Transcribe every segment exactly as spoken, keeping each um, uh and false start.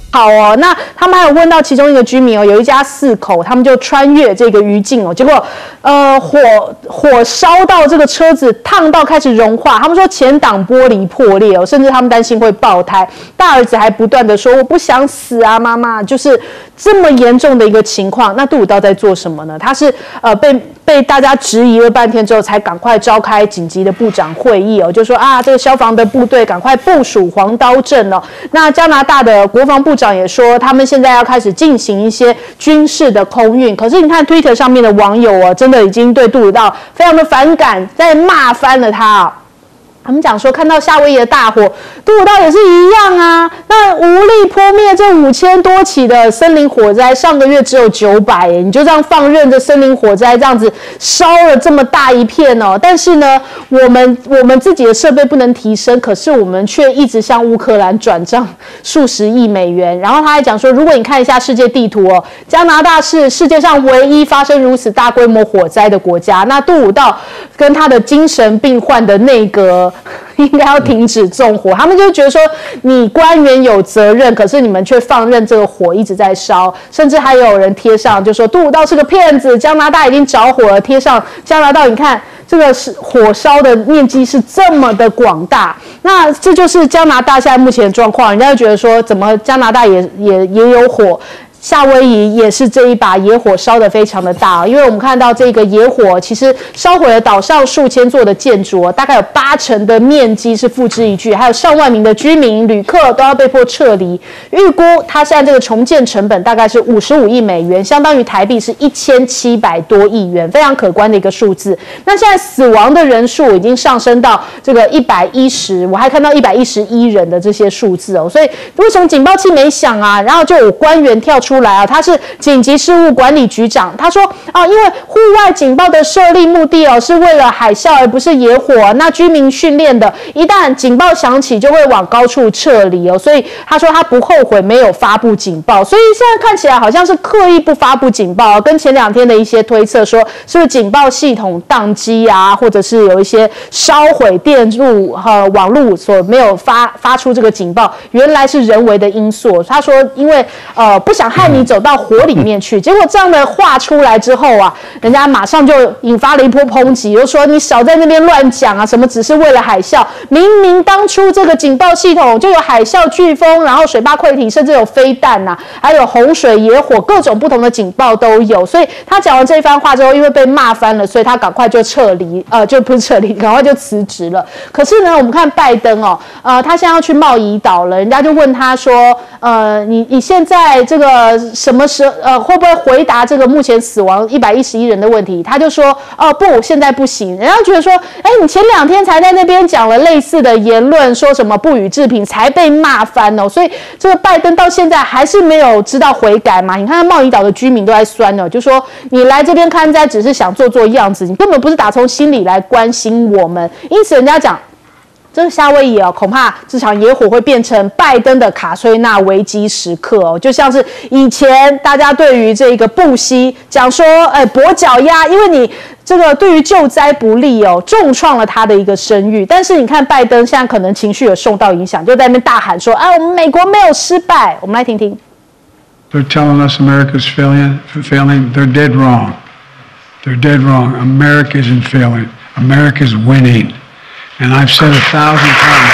好哦，那他们还有问到其中一个居民哦，有一家四口，他们就穿越这个余烬哦，结果呃火火烧到这个车子，烫到开始融化。他们说前挡玻璃破裂哦，甚至他们担心会爆胎。大儿子还不断的说我不想死啊，妈妈，就是这么严重的一个情况。那杜鲁道在做什么呢？他是呃被被大家质疑了半天之后，才赶快召开紧急的部长会议哦，就说啊这个消防的部队赶快部署黄刀阵哦。那加拿大的国防部长也说，他们现在要开始进行一些军事的空运。可是你看 Twitter 上面的网友哦，真的已经对杜鲁道非常的反感，在骂翻了他哦。他们讲说，看到夏威夷的大火，杜鲁道也是一样啊。那无力扑灭这五千多起的森林火灾，上个月只有九百，你就这样放任着森林火灾这样子烧了这么大一片哦。但是呢，我们我们自己的设备不能提升，可是我们却一直向乌克兰转账数十亿美元。然后他还讲说，如果你看一下世界地图哦，加拿大是世界上唯一发生如此大规模火灾的国家。那杜鲁道跟他的精神病患的内阁应该要停止纵火，他们就觉得说你官员有责任，可是你们却放任这个火一直在烧，甚至还有人贴上就说杜鲁道是个骗子，加拿大已经着火了，贴上加拿大，你看这个是火烧的面积是这么的广大，那这就是加拿大现在目前的状况，人家就觉得说怎么加拿大也也也有火。夏威夷也是这一把野火烧得非常的大，因为我们看到这个野火其实烧毁了岛上数千座的建筑，大概有八成的面积是付之一炬，还有上万名的居民、旅客都要被迫撤离。预估它现在这个重建成本大概是五十五亿美元，相当于台币是一千七百多亿元，非常可观的一个数字。那现在死亡的人数已经上升到这个一百一十，我还看到一百一十一人的这些数字哦。所以为什么警报器没响啊？然后就有官员跳出。出来啊，他是紧急事务管理局长，他说啊，因为户外警报的设立目的哦，是为了海啸而不是野火、啊，那居民训练的，一旦警报响起就会往高处撤离哦，所以他说他不后悔没有发布警报，所以现在看起来好像是刻意不发布警报、啊，跟前两天的一些推测说是不是警报系统宕机啊，或者是有一些烧毁电路和网路所没有发发出这个警报，原来是人为的因素。他说因为呃不想害你走到火里面去，结果这样的话出来之后啊，人家马上就引发了一波抨击，又说你少在那边乱讲啊，什么只是为了海啸，明明当初这个警报系统就有海啸、飓风，然后水坝溃堤，甚至有飞弹呐、啊，还有洪水、野火，各种不同的警报都有。所以他讲完这一番话之后，因为被骂翻了，所以他赶快就撤离，呃，就不是撤离，赶快就辞职了。可是呢，我们看拜登哦，呃，他现在要去贸易岛了，人家就问他说，呃，你你现在这个什么时呃会不会回答这个目前死亡一百一十一人的问题？他就说哦不，现在不行。人家觉得说，哎，你前两天才在那边讲了类似的言论，说什么不予置评，才被骂翻哦。所以这个拜登到现在还是没有知道悔改嘛？你看贸易岛的居民都在酸哦，就说你来这边看灾只是想做做样子，你根本不是打从心里来关心我们。因此人家讲。这个夏威夷哦，恐怕这场野火会变成拜登的卡崔娜危机时刻哦，就像是以前大家对于这个布希讲说，哎，跛脚鸭，因为你这个对于救灾不利哦，重创了他的一个声誉。但是你看拜登现在可能情绪有受到影响，就在那边大喊说，哎，我们美国没有失败。我们来听听。 They're telling us America's failing, failing. They're dead wrong. They're dead wrong. America isn't failing. America's winning. And I've said a thousand times.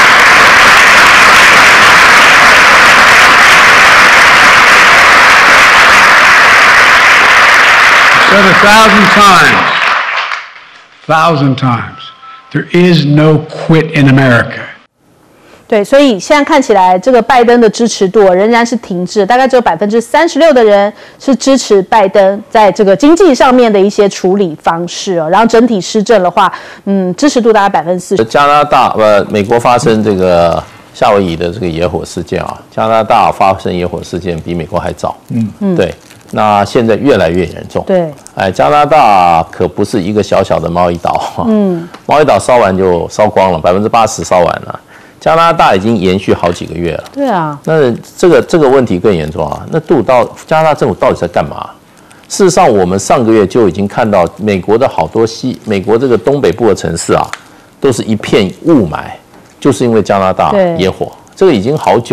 I've said a thousand times. Thousand times. There is no quit in America. 对，所以现在看起来，这个拜登的支持度仍然是停滞，大概只有百分之三十六的人是支持拜登在这个经济上面的一些处理方式哦。然后整体施政的话，嗯，支持度大概百分之四十。 加拿大呃，美国发生这个夏威夷的这个野火事件啊，加拿大发生野火事件比美国还早，嗯嗯，对。那现在越来越严重， 对， 哎，加拿大可不是一个小小的贸易岛，嗯，贸易岛烧完就烧光了，百分之八十烧完了。加拿大已经延续好几个月了。 对啊， 那这个这个问题更严重啊！那杜鲁道加拿大政府到底在干嘛？事实上，我们上个月就已经看到美国的好多西美国这个东北部的城市啊，都是一片雾霾，就是因为加拿大野火，这个已经好久了。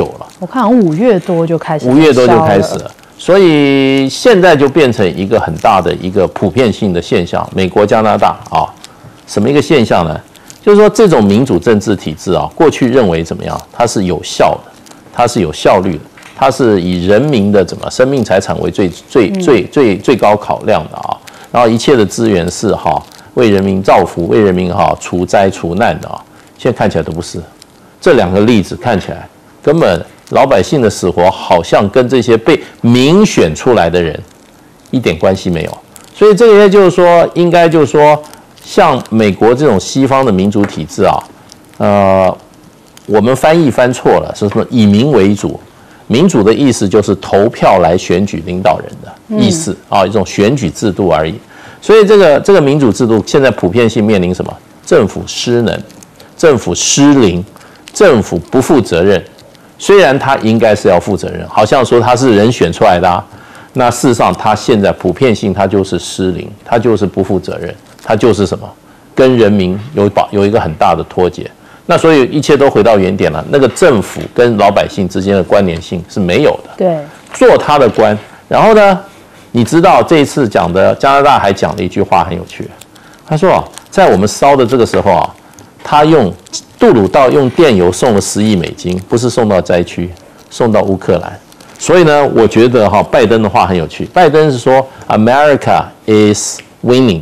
我看好像五月多就开始， 五月多就开始了。所以现在就变成一个很大的一个普遍性的现象，美国、加拿大啊，什么一个现象呢？就是说这种民主政治体制啊，过去认为怎么样？它是有效的，它是有效率的，它是以人民的怎么生命财产为最最最最最高考量的啊。然后一切的资源是哈为人民造福、为人民哈除灾除难的啊。现在看起来都不是，这两个例子看起来根本。老百姓的死活好像跟这些被民选出来的人一点关系没有，所以这些就是说，应该就是说，像美国这种西方的民主体制啊，呃，我们翻译翻错了，是什么？以民为主，民主的意思就是投票来选举领导人的意思啊，一种选举制度而已。所以这个这个民主制度现在普遍性面临什么？政府失能，政府失灵，政府不负责任。虽然他应该是要负责任，好像说他是人选出来的啊，那事实上他现在普遍性他就是失灵，他就是不负责任，他就是什么，跟人民有保有一个很大的脱节。那所以一切都回到原点了，那个政府跟老百姓之间的关联性是没有的。 对， 做他的官。然后呢，你知道这一次讲的加拿大还讲了一句话很有趣，他说啊，在我们烧的这个时候啊，他用。杜鲁道用电邮送了十亿美金，不是送到灾区，送到乌克兰。所以呢，我觉得哈，拜登的话很有趣。拜登是说 ，America is winning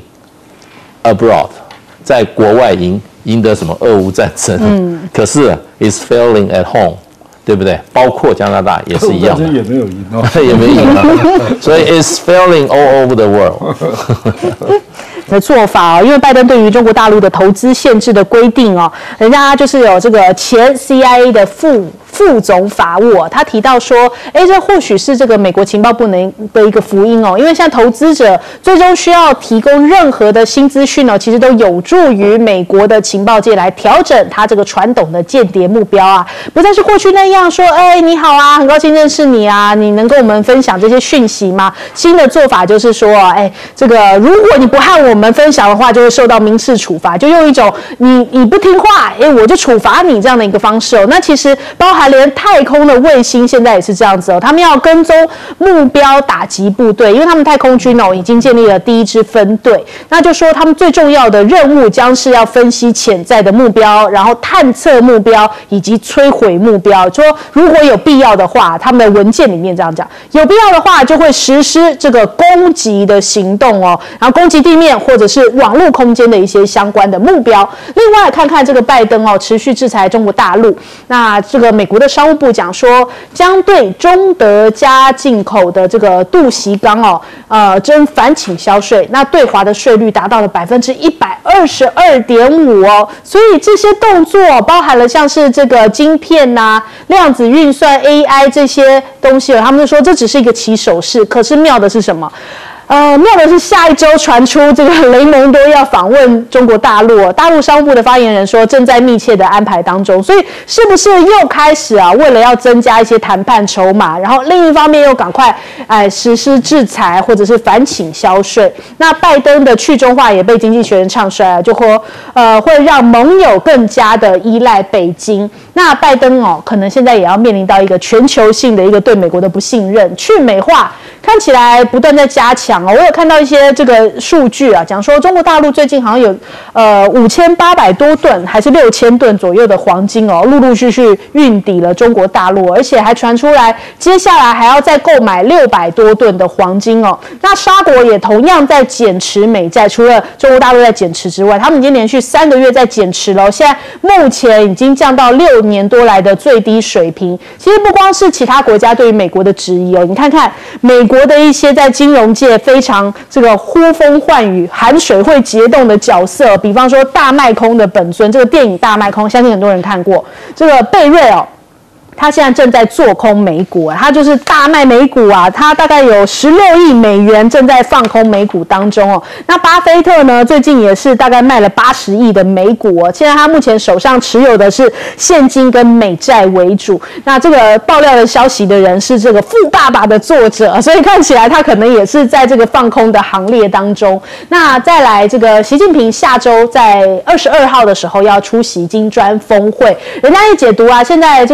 abroad， 在国外赢赢得什么俄乌战争，嗯，可是 is failing at home， 对不对？包括加拿大也是一样的， 也没有赢哦， 也没赢啊，所以 is failing all over the world。 的做法哦，因为拜登对于中国大陆的投资限制的规定哦，人家就是有这个前 C I A 的副副总法务、哦，他提到说，哎，这或许是这个美国情报部门的一个福音哦，因为像投资者最终需要提供任何的新资讯哦，其实都有助于美国的情报界来调整他这个传统的间谍目标啊，不再是过去那样说，哎，你好啊，很高兴认识你啊，你能跟我们分享这些讯息吗？新的做法就是说，哎，这个如果你不和我们分享的话，就会受到民事处罚，就用一种你你不听话，哎，我就处罚你这样的一个方式哦。那其实包含连太空的卫星现在也是这样子哦，他们要跟踪目标打击部队，因为他们太空军哦已经建立了第一支分队，那就说他们最重要的任务将是要分析潜在的目标，然后探测目标以及摧毁目标。说如果有必要的话，他们的文件里面这样讲，有必要的话就会实施这个攻击的行动哦，然后攻击地面或者是网络空间的一些相关的目标。另外看看这个拜登哦，持续制裁中国大陆。那这个美国的商务部讲说，将对中德加进口的这个镀锡钢哦，呃，征反倾销税。那对华的税率达到了百分之一百二十二点五哦。所以这些动作包含了像是这个晶片呐、啊、量子运算、A I 这些东西，他们就说这只是一个起手式。可是妙的是什么？呃，妙的是下一周传出这个雷蒙多要访问中国大陆、哦，大陆商务部的发言人说正在密切的安排当中，所以是不是又开始啊？为了要增加一些谈判筹码，然后另一方面又赶快哎实施制裁或者是反倾销税。那拜登的去中化也被经济学人唱衰啊，就说呃会让盟友更加的依赖北京。那拜登哦，可能现在也要面临到一个全球性的一个对美国的不信任，去美化看起来不断在加强。我有看到一些这个数据啊，讲说中国大陆最近好像有呃五千八百多吨还是六千吨左右的黄金哦，陆陆续续运抵了中国大陆，而且还传出来接下来还要再购买六百多吨的黄金哦。那沙国也同样在减持美债，除了中国大陆在减持之外，他们已经连续三个月在减持了，现在目前已经降到六年多来的最低水平。其实不光是其他国家对于美国的质疑哦，你看看美国的一些在金融界非常这个呼风唤雨、含水会结冻的角色，比方说大卖空的本尊，这个电影《大卖空》，相信很多人看过。这个贝瑞哦，他现在正在做空美股，他就是大卖美股啊，他大概有十六亿美元正在放空美股当中哦。那巴菲特呢，最近也是大概卖了八十亿的美股哦，现在他目前手上持有的是现金跟美债为主。那这个爆料的消息的人是这个《富爸爸》的作者，所以看起来他可能也是在这个放空的行列当中。那再来，这个习近平下周在二十二号的时候要出席金砖峰会，人家一解读啊，现在这个金砖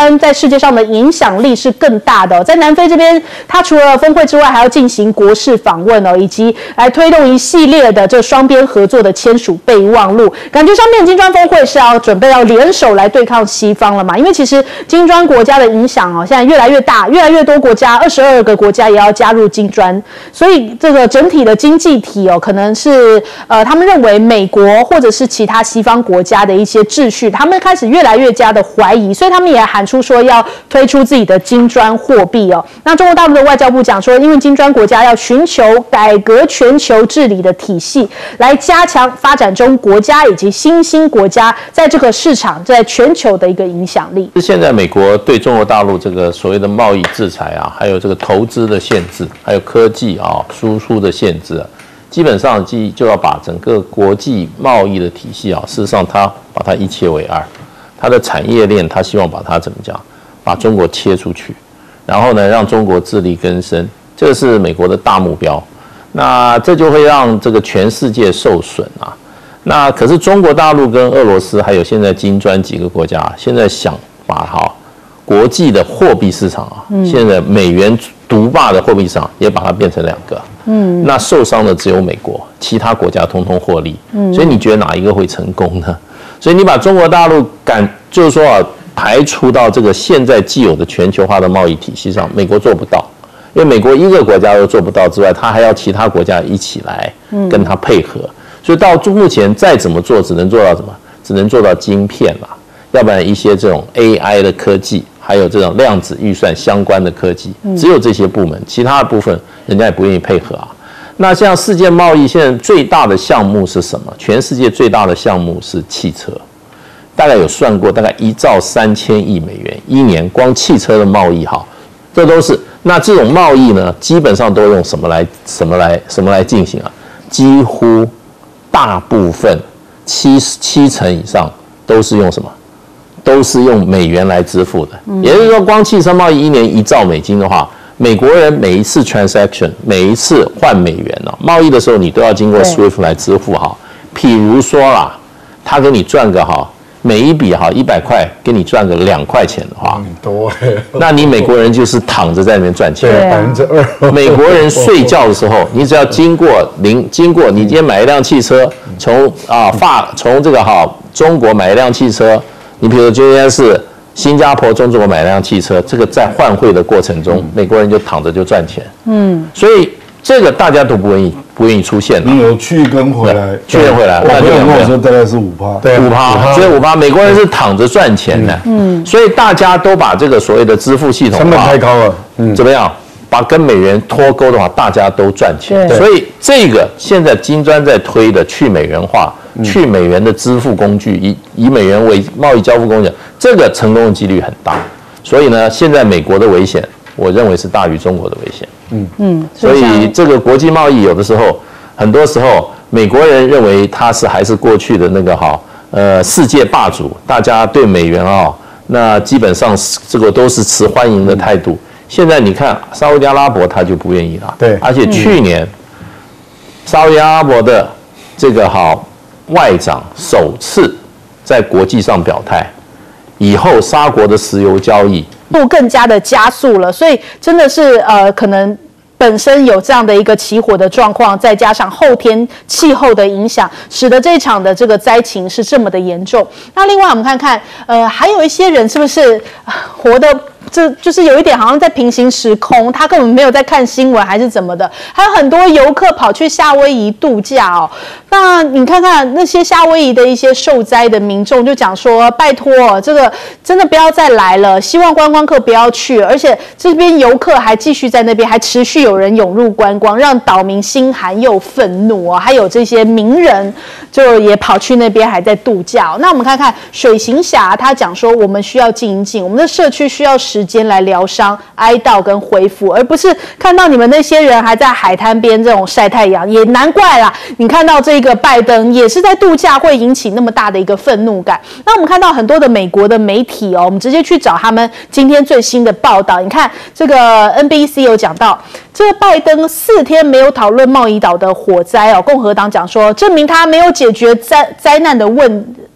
专在世界上的影响力是更大的、哦。在南非这边，它除了峰会之外，还要进行国事访问哦，以及来推动一系列的这个双边合作的签署备忘录。感觉上面金砖峰会是要准备要联手来对抗西方了嘛？因为其实金砖国家的影响哦，现在越来越大，越来越多国家，二十二个国家也要加入金砖，所以这个整体的经济体哦，可能是呃，他们认为美国或者是其他西方国家的一些秩序，他们开始越来越加的怀疑，所以他们也喊出说要推出自己的金砖货币哦。那中国大陆的外交部讲说，因为金砖国家要寻求改革全球治理的体系，来加强发展中国家以及新兴国家在这个市场在全球的一个影响力。 现在美国对中国大陆这个所谓的贸易制裁啊，还有这个投资的限制，还有科技啊输出的限制啊，基本上就要把整个国际贸易的体系啊，事实上它把它一切为二，它的产业链它希望把它怎么讲，把中国切出去，然后呢让中国自力更生，这个是美国的大目标。那这就会让这个全世界受损啊。那可是中国大陆跟俄罗斯还有现在金砖几个国家，现在想把好国际的货币市场啊，嗯、现在美元独霸的货币市场也把它变成两个。嗯，那受伤的只有美国，其他国家通通获利。嗯，所以你觉得哪一个会成功呢？所以你把中国大陆赶，就是说啊，排除到这个现在既有的全球化的贸易体系上，美国做不到。因为美国一个国家都做不到之外，他还要其他国家一起来跟他配合，嗯、所以到目前再怎么做，只能做到什么？只能做到晶片啦，要不然一些这种 A I 的科技，还有这种量子预算相关的科技，只有这些部门，其他的部分人家也不愿意配合啊。那像世界贸易现在最大的项目是什么？全世界最大的项目是汽车，大概有算过，大概一兆三千亿美元一年，光汽车的贸易哈，这都是。那这种贸易呢，基本上都用什么来什么来什么来进行啊？几乎大部分七七成以上都是用什么？都是用美元来支付的。嗯、也就是说，光汽车贸易一年一兆美金的话，美国人每一次 transaction 每一次换美元呢、啊，贸易的时候你都要经过 SWIFT 来支付哈。譬如说啦，他给你赚个哈。每一笔哈一百块，给你赚个两块钱的话， 很多哎。 那你美国人就是躺着在那边赚钱， 对，百分之二。 美国人睡觉的时候，你只要经过零，经过你今天买一辆汽车，从啊法从这个哈中国买一辆汽车，你比如今天是新加坡中国买一辆汽车，这个在换汇的过程中，美国人就躺着就赚钱。嗯，所以这个大家都不愿意。不愿意出现了， 你有去跟回来， 去跟回来， 我朋友跟我说大概是五趴， 对，五趴，所以五趴，美国人是躺着赚钱的，嗯，所以大家都把这个所谓的支付系统成本太高了， 嗯，怎么样？把跟美元脱钩的话，大家都赚钱，所以这个现在金砖在推的去美元化、嗯、去美元的支付工具，以以美元为贸易交付工具，这个成功的几率很大。所以呢，现在美国的危险，我认为是大于中国的危险。嗯嗯，所以这个国际贸易有的时候，很多时候美国人认为他是还是过去的那个哈呃世界霸主，大家对美元啊、哦，那基本上这个都是持欢迎的态度。现在你看沙烏地阿拉伯他就不愿意了， 对， 而且去年、嗯、沙烏地阿拉伯的这个好外长首次在国际上表态，以后沙国的石油交易度更加的加速了，所以真的是呃，可能本身有这样的一个起火的状况，再加上后天气候的影响，使得这一场的这个灾情是这么的严重。那另外我们看看，呃，还有一些人是不是活得这就是有一点好像在平行时空，他根本没有在看新闻还是怎么的。还有很多游客跑去夏威夷度假哦。那你看看那些夏威夷的一些受灾的民众就讲说，拜托，这个真的不要再来了，希望观光客不要去，而且这边游客还继续在那边，还持续有人涌入观光，让岛民心寒又愤怒啊、哦。还有这些名人就也跑去那边还在度假、哦。那我们看看水行侠，他讲说我们需要静一静，我们的社区需要时间来疗伤、哀悼跟恢复，而不是看到你们那些人还在海滩边这种晒太阳，也难怪啦。你看到这个拜登也是在度假，会引起那么大的一个愤怒感。那我们看到很多的美国的媒体哦，我们直接去找他们今天最新的报道。你看这个 N B C 有讲到，这个拜登四天没有讨论贸易岛的火灾哦，共和党讲说证明他没有解决灾灾难的问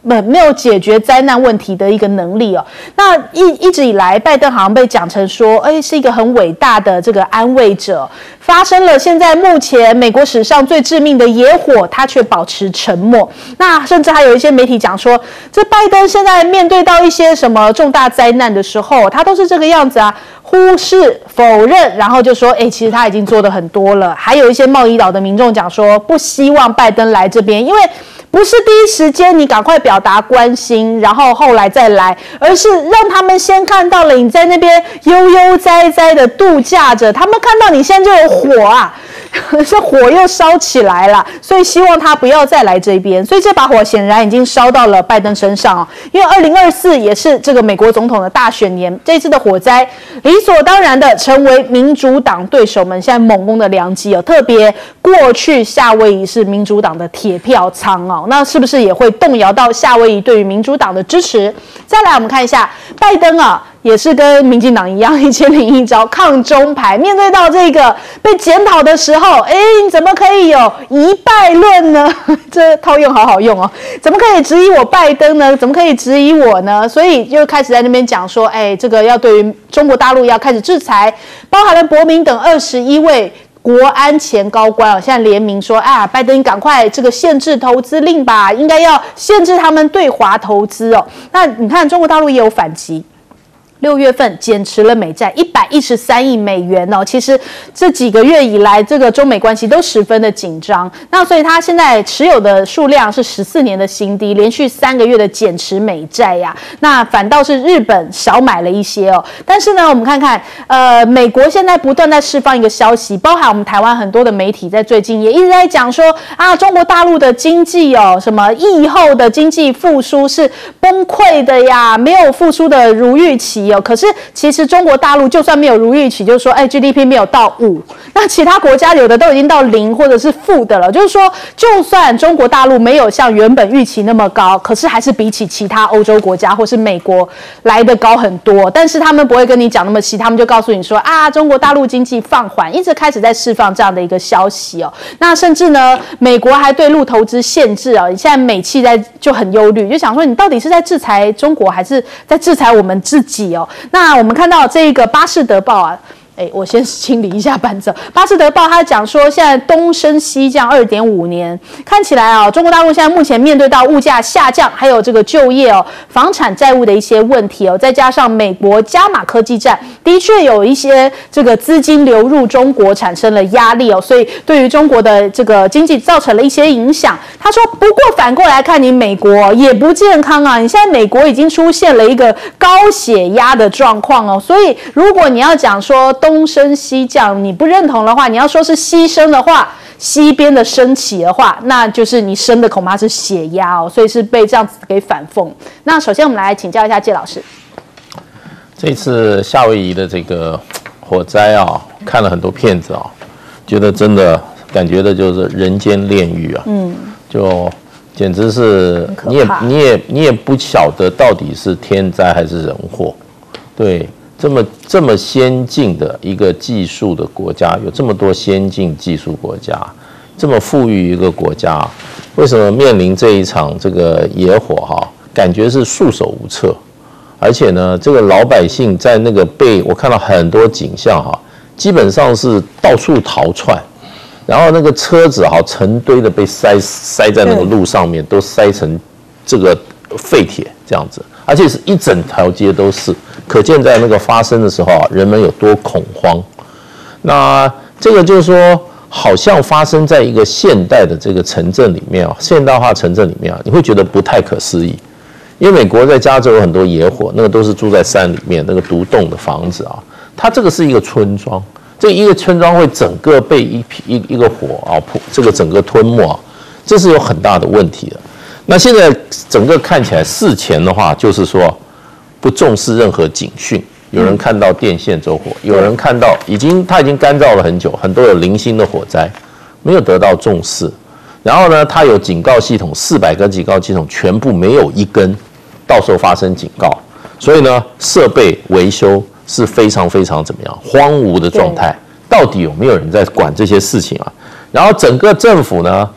不没有解决灾难问题的一个能力哦。那一一直以来，拜登好像被讲成说，哎，是一个很伟大的这个安慰者。发生了现在目前美国史上最致命的野火，他却保持沉默。那甚至还有一些媒体讲说，这拜登现在面对到一些什么重大灾难的时候，他都是这个样子啊，忽视、否认，然后就说，哎，其实他已经做得很多了。还有一些贸易岛的民众讲说，不希望拜登来这边，因为不是第一时间你赶快表达关心，然后后来再来，而是让他们先看到了你在那边悠悠哉哉的度假着，他们看到你现在就有火啊，这火又烧起来了，所以希望他不要再来这边。所以这把火显然已经烧到了拜登身上哦，因为二零二四也是这个美国总统的大选年，这次的火灾理所当然的成为民主党对手们现在猛攻的良机哦。特别过去夏威夷是民主党的铁票仓哦。那是不是也会动摇到夏威夷对于民主党的支持？再来，我们看一下拜登啊，也是跟民进党一样一千零一招抗中牌。面对到这个被检讨的时候，哎，你怎么可以有一败论呢？这套用好好用哦。怎么可以质疑我拜登呢？怎么可以质疑我呢？所以就开始在那边讲说，哎，这个要对于中国大陆要开始制裁，包含了伯明等二十一位国安前高官啊，现在联名说啊，拜登赶快这个限制投资令吧，应该要限制他们对华投资哦。那你看，中国大陆也有反击。六月份减持了美债一百一十三亿美元哦，其实这几个月以来，这个中美关系都十分的紧张。那所以它现在持有的数量是十四年的新低，连续三个月的减持美债呀。那反倒是日本少买了一些哦。但是呢，我们看看，呃，美国现在不断在释放一个消息，包含我们台湾很多的媒体在最近也一直在讲说啊，中国大陆的经济哦，什么疫后的经济复苏是崩溃的呀，没有复苏的如预期。可是其实中国大陆就算没有如预期，就是说，哎 ，G D P 没有到五，那其他国家有的都已经到零或者是负的了。就是说，就算中国大陆没有像原本预期那么高，可是还是比起其他欧洲国家或是美国来得高很多。但是他们不会跟你讲那么细，他们就告诉你说啊，中国大陆经济放缓，一直开始在释放这样的一个消息哦。那甚至呢，美国还对陆投资限制啊，现在美企在就很忧虑，就想说你到底是在制裁中国，还是在制裁我们自己哦？那我们看到这个巴士德报啊，哎，我先清理一下伴奏。巴士德报他讲说，现在东升西降二点五年，看起来啊，中国大陆现在目前面对到物价下降，还有这个就业哦、房产债务的一些问题哦，再加上美国加码科技战，的确有一些这个资金流入中国产生了压力哦，所以对于中国的这个经济造成了一些影响。他说，不过反过来看，你美国也不健康啊，你现在美国已经出现了一个高血压的状况哦，所以如果你要讲说东升西降，你不认同的话，你要说是西升的话，西边的升起的话，那就是你升的恐怕是血压哦，所以是被这样子给反讽。那首先我们来请教一下介老师， 这次夏威夷的这个火灾啊，看了很多片子啊，觉得真的感觉的就是人间炼狱啊，嗯，就简直是你也你也你也不晓得到底是天灾还是人祸，对。这么这么先进的一个技术的国家，有这么多先进技术国家，这么富裕一个国家，为什么面临这一场这个野火哈，感觉是束手无策？而且呢，这个老百姓在那个被我看到很多景象哈，基本上是到处逃窜，然后那个车子哈成堆的被塞塞在那个路上面，都塞成这个废铁这样子，而且是一整条街都是。可见在那个发生的时候啊，人们有多恐慌。那这个就是说，好像发生在一个现代的这个城镇里面啊，现代化城镇里面啊，你会觉得不太可思议。因为美国在加州有很多野火，那个都是住在山里面那个独栋的房子啊，它这个是一个村庄，这一个村庄会整个被一一一个火啊，这个整个吞没啊，这是有很大的问题的。那现在整个看起来事前的话，就是说。不重视任何警讯，有人看到电线走火，有人看到已经它已经干燥了很久，很多有零星的火灾，没有得到重视。然后呢，它有警告系统，四百个警告系统全部没有一根，到时候发生警告。所以呢，设备维修是非常非常怎么样荒芜的状态。到底有没有人在管这些事情啊？然后整个政府呢，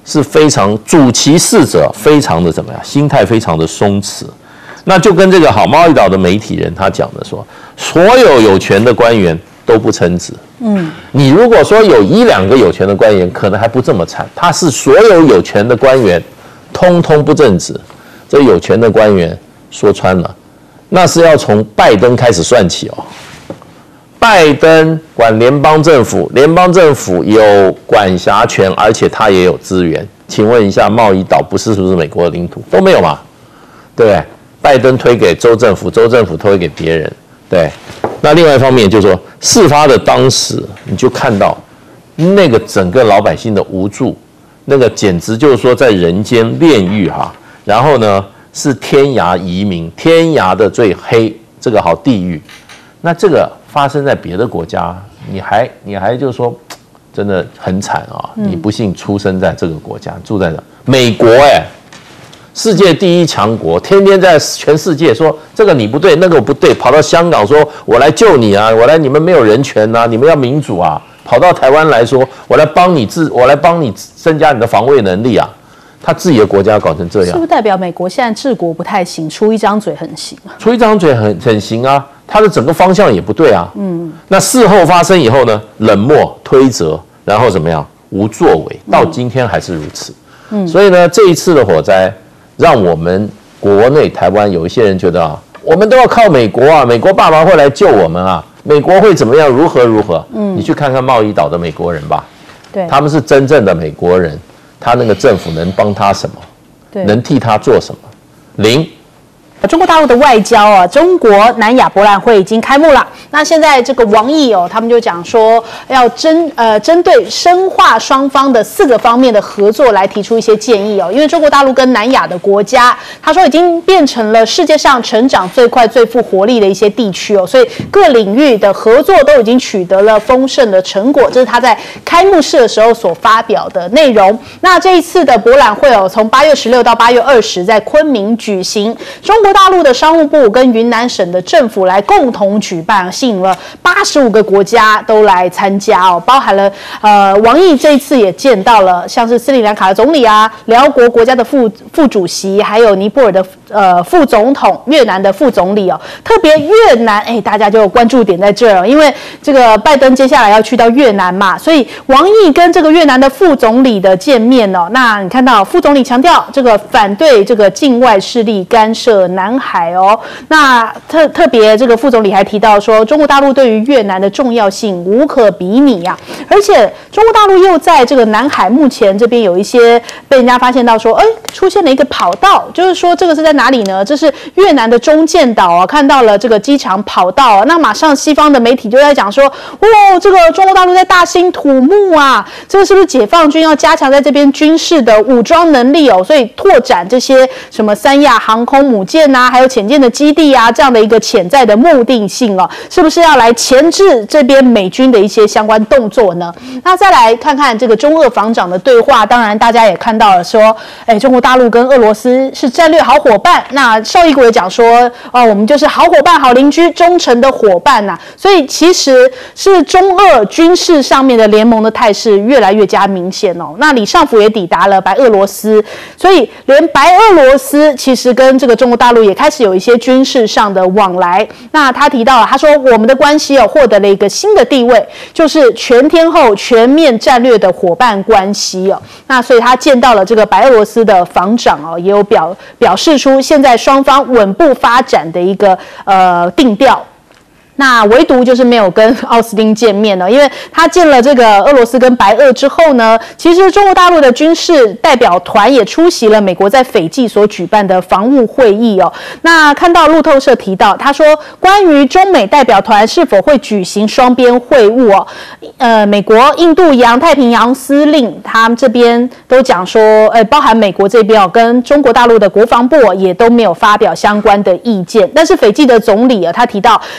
是非常主其事者，非常的怎么样，心态非常的松弛。那就跟这个好贸易岛的媒体人他讲的说，所有有权的官员都不称职。嗯，你如果说有一两个有权的官员，可能还不这么惨。他是所有有权的官员，通通不正直。这有权的官员说穿了，那是要从拜登开始算起哦。拜登管联邦政府，联邦政府有管辖权，而且他也有资源。请问一下，贸易岛不是是不是美国的领土？都没有嘛，对不对？拜登推给州政府，州政府推给别人，对。那另外一方面就是说，事发的当时，你就看到那个整个老百姓的无助，那个简直就是说在人间炼狱哈。然后呢，是天涯移民，天涯的最黑，这个好地狱。那这个发生在别的国家，你还你还就是说，真的很惨啊！你不幸出生在这个国家，住在这美国哎。世界第一强国，天天在全世界说这个你不对，那个我不对，跑到香港说我来救你啊，我来你们没有人权啊，你们要民主啊，跑到台湾来说我来帮你自，我来帮你增加你的防卫能力啊，他自己的国家搞成这样， 是不是代表美国现在治国不太行，出一张嘴很行啊？ 出一张嘴很很行啊，他的整个方向也不对啊。嗯，那事后发生以后呢，冷漠推责，然后怎么样，无作为，到今天还是如此。嗯，所以呢，这一次的火灾。让我们国内台湾有一些人觉得啊，我们都要靠美国啊，美国爸爸会来救我们啊，美国会怎么样，如何如何？嗯，你去看看贸易岛的美国人吧， 对， 他们是真正的美国人，他那个政府能帮他什么？对，能替他做什么？零。 中国大陆的外交啊，中国南亚博览会已经开幕了。那现在这个王毅哦，他们就讲说要针呃针对深化双方的四个方面的合作来提出一些建议哦。因为中国大陆跟南亚的国家，他说已经变成了世界上成长最快、最富活力的一些地区哦，所以各领域的合作都已经取得了丰盛的成果。这是他在开幕式的时候所发表的内容。那这一次的博览会哦，从八月十六到八月二十在昆明举行，中国大陆的商务部跟云南省的政府来共同举办，吸引了八十五个国家都来参加哦，包含了呃王毅这一次也见到了像是斯里兰卡的总理啊、辽国国家的副副主席，还有尼泊尔的呃副总统、越南的副总理哦。特别越南，哎，大家就有关注点在这儿哦，因为这个拜登接下来要去到越南嘛，所以王毅跟这个越南的副总理的见面哦，那你看到副总理强调这个反对这个境外势力干涉南海哦，那特特别这个副总理还提到说，中国大陆对于越南的重要性无可比拟呀、啊，而且中国大陆又在这个南海目前这边有一些被人家发现到说，哎，出现了一个跑道，就是说这个是在哪里呢？这是越南的中建岛啊，看到了这个机场跑道、啊，那马上西方的媒体就在讲说，哦，这个中国大陆在大兴土木啊，这个是不是解放军要加强在这边军事的武装能力哦？所以拓展这些什么三亚航空母舰啊，还有潜舰的基地啊，这样的一个潜在的目的性哦，是不是要来钳制这边美军的一些相关动作呢？那再来看看这个中俄防长的对话，当然大家也看到了说，哎，中国大陆跟俄罗斯是战略好伙伴。那邵一国也讲说，哦，我们就是好伙伴、好邻居、忠诚的伙伴呐、啊。所以其实是中俄军事上面的联盟的态势越来越加明显哦。那李尚福也抵达了白俄罗斯，所以连白俄罗斯其实跟这个中国大陆也开始有一些军事上的往来。那他提到了，他说我们的关系哦获得了一个新的地位，就是全天候、全面战略的伙伴关系哦。那所以他见到了这个白俄罗斯的防长哦，也有表表示出现在双方稳步发展的一个呃定调。那唯独就是没有跟奥斯汀见面了，因为他见了这个俄罗斯跟白俄之后呢，其实中国大陆的军事代表团也出席了美国在斐济所举办的防务会议哦。那看到路透社提到，他说关于中美代表团是否会举行双边会晤哦，呃，美国、印度洋太平洋司令他们这边都讲说，呃，包含美国这边哦，跟中国大陆的国防部也都没有发表相关的意见。但是斐济的总理啊，他提到，他说。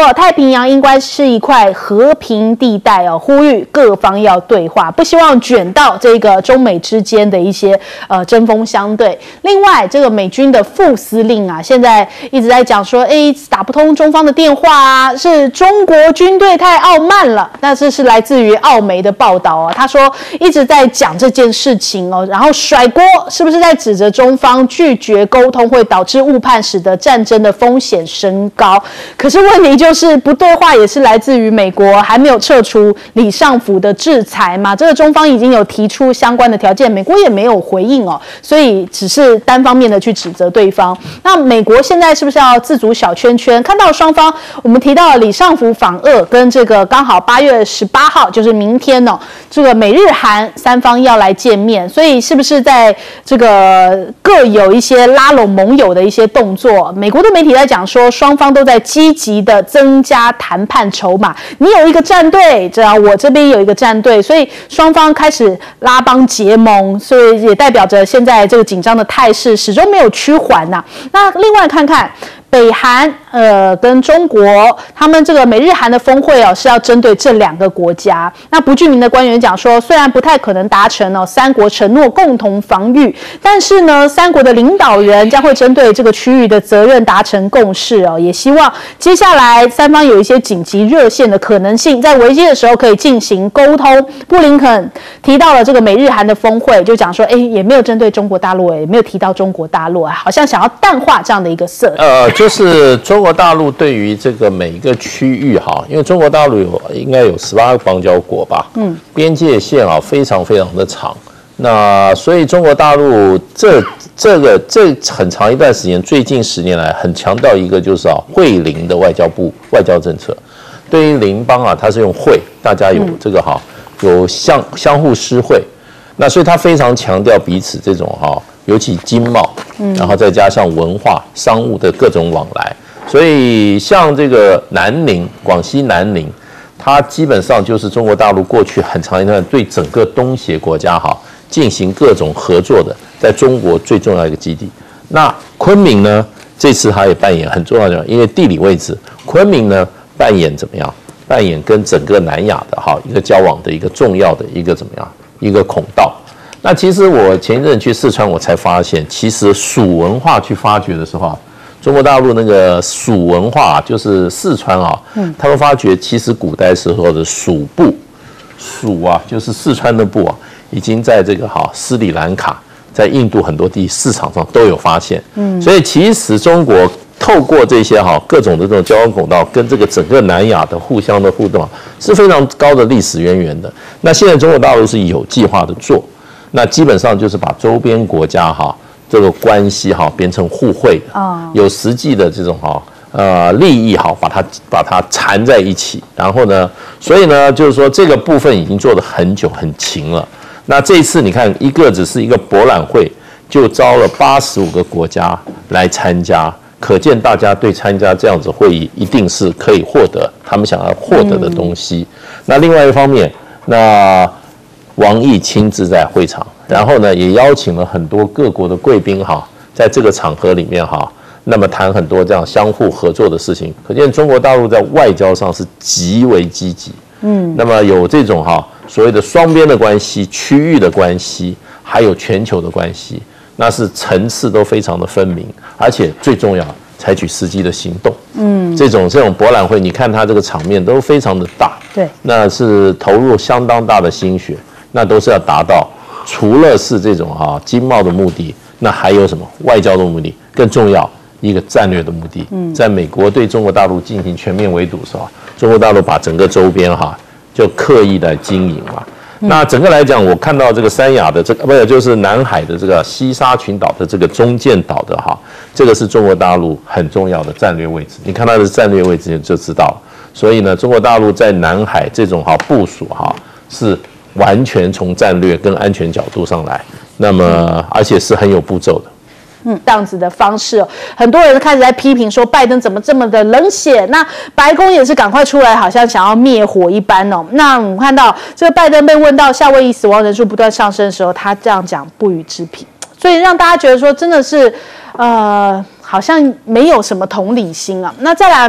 太平洋应该是一块和平地带哦，呼吁各方要对话，不希望卷到这个中美之间的一些呃针锋相对。另外，这个美军的副司令啊，现在一直在讲说，哎，打不通中方的电话啊，是中国军队太傲慢了。那这是来自于澳媒的报道啊，他说一直在讲这件事情哦，然后甩锅，是不是在指责中方拒绝沟通会导致误判，使得战争的风险升高？可是问题就是不对话也是来自于美国还没有撤除李尚福的制裁嘛，这个中方已经有提出相关的条件，美国也没有回应哦，所以只是单方面的去指责对方。那美国现在是不是要自主小圈圈？看到双方，我们提到了李尚福访俄，跟这个刚好八月十八号就是明天哦，这个美日韩三方要来见面，所以是不是在这个各有一些拉拢盟友的一些动作？美国的媒体在讲说，双方都在积极的增加谈判筹码。你有一个战队，这样我这边有一个战队，所以双方开始拉帮结盟，所以也代表着现在这个紧张的态势始终没有趋缓呐。那另外看看北韩呃跟中国，他们这个美日韩的峰会哦是要针对这两个国家。那不具名的官员讲说，虽然不太可能达成哦三国承诺共同防御，但是呢，三国的领导人将会针对这个区域的责任达成共识哦，也希望接下来三方有一些紧急热线的可能性，在危机的时候可以进行沟通。布林肯提到了这个美日韩的峰会，就讲说，哎，也没有针对中国大陆，也没有提到中国大陆，好像想要淡化这样的一个色彩。 呃，就是中国大陆对于这个每一个区域哈，因为中国大陆有应该有十八个邦交国吧，嗯，边界线啊非常非常的长，那所以中国大陆这这个这很长一段时间，最近十年来很强调一个就是啊惠邻的外交部外交政策，对于邻邦啊，它是用惠，大家有这个哈有相相互施惠，那所以它非常强调彼此这种哈。尤其经贸，然后再加上文化、商务的各种往来，所以像这个南宁、广西南宁，它基本上就是中国大陆过去很长一段对整个东协国家哈进行各种合作的，在中国最重要一个基地。那昆明呢，这次它也扮演很重要的，因为地理位置，昆明呢扮演怎么样？扮演跟整个南亚的哈一个交往的一个重要的一个怎么样一个孔道。那其实我前一阵去四川，我才发现，其实蜀文化去发掘的时候啊，中国大陆那个蜀文化，就是四川啊，嗯，他们发觉其实古代时候的蜀部，蜀啊，就是四川的部啊，已经在这个哈斯里兰卡，在印度很多地市场上都有发现，嗯，所以其实中国透过这些哈各种的这种交通孔道，跟这个整个南亚的互相的互动，是非常高的历史渊源的。那现在中国大陆是有计划的做。那基本上就是把周边国家哈这个关系哈变成互惠的，有实际的这种哈呃利益哈把它把它缠在一起，然后呢，所以呢就是说这个部分已经做得很久很勤了。那这一次你看一个只是一个博览会，就招了八十五个国家来参加，可见大家对参加这样子会议一定是可以获得他们想要获得的东西。嗯、那另外一方面，那王毅亲自在会场，然后呢，也邀请了很多各国的贵宾哈，在这个场合里面哈，那么谈很多这样相互合作的事情。可见中国大陆在外交上是极为积极，嗯，那么有这种哈所谓的双边的关系、区域的关系，还有全球的关系，那是层次都非常的分明，而且最重要，采取实际的行动。嗯，这种这种博览会，你看它这个场面都非常的大， 对， 那是投入相当大的心血。那都是要达到，除了是这种哈、啊、经贸的目的，那还有什么外交的目的？更重要一个战略的目的。嗯，在美国对中国大陆进行全面围堵的时候，中国大陆把整个周边哈、啊、就刻意的经营嘛。嗯、那整个来讲，我看到这个三亚的这个不是就是南海的这个西沙群岛的这个中间岛的哈，这个是中国大陆很重要的战略位置。你看它的战略位置就知道了。所以呢，中国大陆在南海这种哈部署哈是。完全从战略跟安全角度上来，那么而且是很有步骤的。 嗯，这样子的方式、哦，很多人开始在批评说拜登怎么这么的冷血。那白宫也是赶快出来，好像想要灭火一般哦。那我们看到这个拜登被问到夏威夷死亡人数不断上升的时候，他这样讲不予置评，所以让大家觉得说真的是，呃。好像没有什么同理心啊。那再来，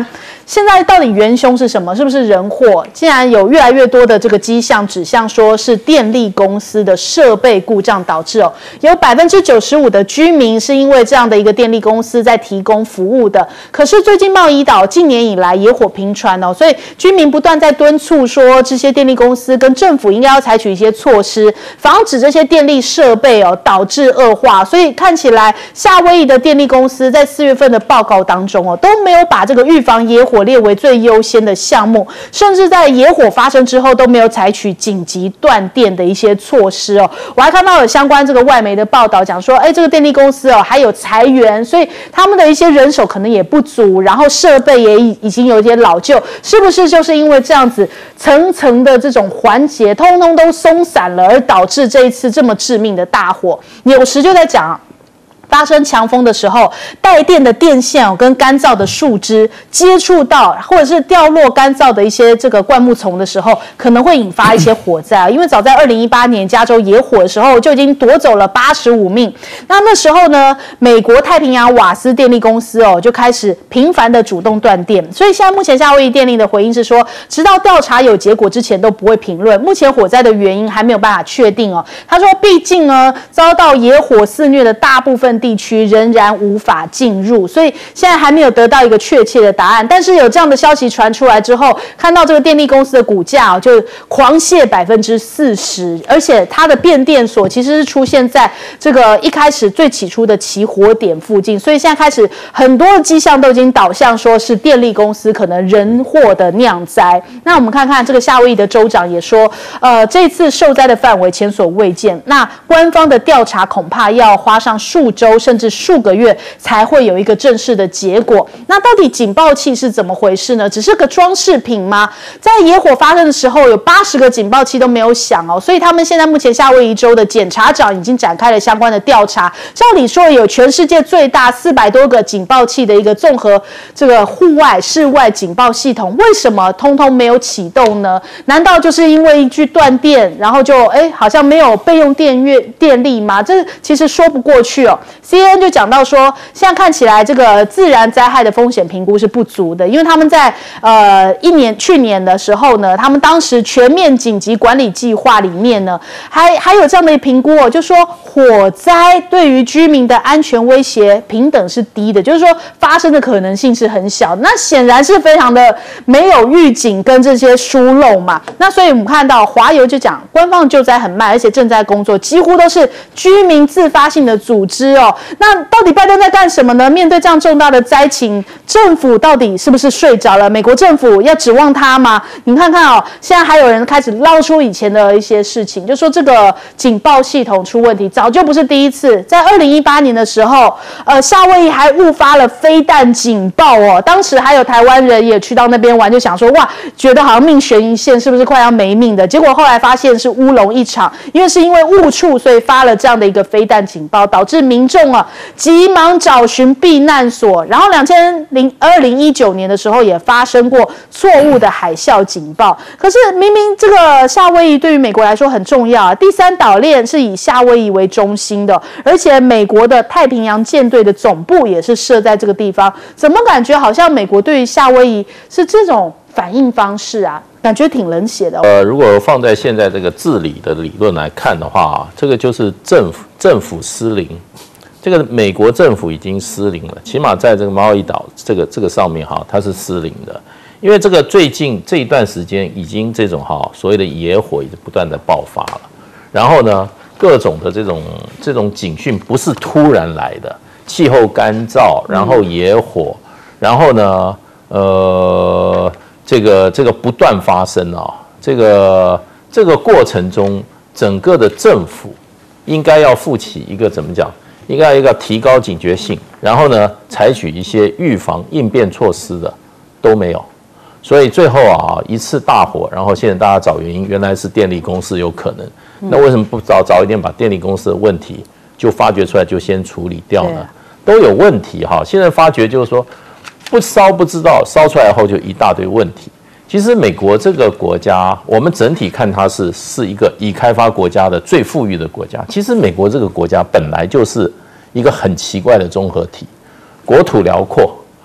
现在到底元凶是什么？是不是人祸？竟然有越来越多的这个迹象指向说是电力公司的设备故障导致哦，有百分之九十五的居民是因为这样的一个电力公司在提供服务的。可是最近茂宜岛近年以来野火频传哦，所以居民不断在敦促说，这些电力公司跟政府应该要采取一些措施，防止这些电力设备哦导致恶化。所以看起来夏威夷的电力公司在四月份的报告当中哦，都没有把这个预防野火列为最优先的项目，甚至在野火发生之后都没有采取紧急断电的一些措施哦。我还看到有相关这个外媒的报道讲说，哎，这个电力公司哦还有裁员，所以他们的一些人手可能也不足，然后设备也已经有一些老旧，是不是就是因为这样子层层的这种环节通通都松散了，而导致这一次这么致命的大火？有时就在讲，发生强风的时候，带电的电线哦跟干燥的树枝接触到，或者是掉落干燥的一些这个灌木丛的时候，可能会引发一些火灾。因为早在二零一八年加州野火的时候，就已经夺走了八十五命。那那时候呢，美国太平洋瓦斯电力公司哦就开始频繁的主动断电。所以现在目前夏威夷电力的回应是说，直到调查有结果之前都不会评论。目前火灾的原因还没有办法确定哦。他说，毕竟呢，遭到野火肆虐的大部分地区仍然无法进入，所以现在还没有得到一个确切的答案。但是有这样的消息传出来之后，看到这个电力公司的股价、哦、就狂泻百分之四十，而且它的变电所其实是出现在这个一开始最起初的起火点附近，所以现在开始很多的迹象都已经导向说是电力公司可能人祸的酿灾。那我们看看这个夏威夷的州长也说，呃，这次受灾的范围前所未见，那官方的调查恐怕要花上数周甚至数个月才会有一个正式的结果。那到底警报器是怎么回事呢？只是个装饰品吗？在野火发生的时候，有八十个警报器都没有响哦，所以他们现在目前夏威夷州的检察长已经展开了相关的调查。照理说，有全世界最大四百多个警报器的一个综合这个户外室外警报系统，为什么通通没有启动呢？难道就是因为一句断电，然后就哎好像没有备用电月电力吗？这其实说不过去哦。C N N 就讲到说，现在看起来这个自然灾害的风险评估是不足的，因为他们在呃一年去年的时候呢，他们当时全面紧急管理计划里面呢，还还有这样的评估哦，就说火灾对于居民的安全威胁平等是低的，就是说发生的可能性是很小。那显然是非常的没有预警跟这些疏漏嘛。那所以我们看到华邮就讲，官方救灾很慢，而且正在工作，几乎都是居民自发性的组织哦。那到底拜登在干什么呢？面对这样重大的灾情，政府到底是不是睡着了？美国政府要指望他吗？你看看哦，现在还有人开始捞出以前的一些事情，就说这个警报系统出问题，早就不是第一次。在二零一八年的时候，呃，夏威夷还误发了飞弹警报哦，当时还有台湾人也去到那边玩，就想说哇，觉得好像命悬一线，是不是快要没命的？结果后来发现是乌龙一场，因为是因为误触，所以发了这样的一个飞弹警报，导致民众啊急忙找寻避难所。然后两千零二零一九年的时候也发生过错误的海啸警报。可是明明这个夏威夷对于美国来说很重要啊，第三岛链是以夏威夷为中心的，而且美国的太平洋舰队的总部也是设在这个地方，怎么感觉好像美国对于夏威夷是这种反应方式啊？感觉挺冷血的哦。 呃，如果放在现在这个治理的理论来看的话啊，这个就是政府政府失灵。这个美国政府已经失灵了，起码在这个贸易岛这个这个上面哈，它是失灵的。因为这个最近这一段时间已经这种哈所谓的野火已经不断的爆发了，然后呢，各种的这种这种警讯不是突然来的，气候干燥，然后野火，然后呢，呃，这个这个不断发生啊，这个这个过程中，整个的政府应该要负起一个怎么讲？应该要一个提高警觉性，然后呢，采取一些预防应变措施的都没有，所以最后啊一次大火，然后现在大家找原因，原来是电力公司有可能，那为什么不早早一点把电力公司的问题就发掘出来，就先处理掉呢？都有问题哈，现在发觉就是说不烧不知道，烧出来后就一大堆问题。其实美国这个国家，我们整体看它是是一个已开发国家的最富裕的国家。其实美国这个国家本来就是一个很奇怪的综合体，国土辽阔，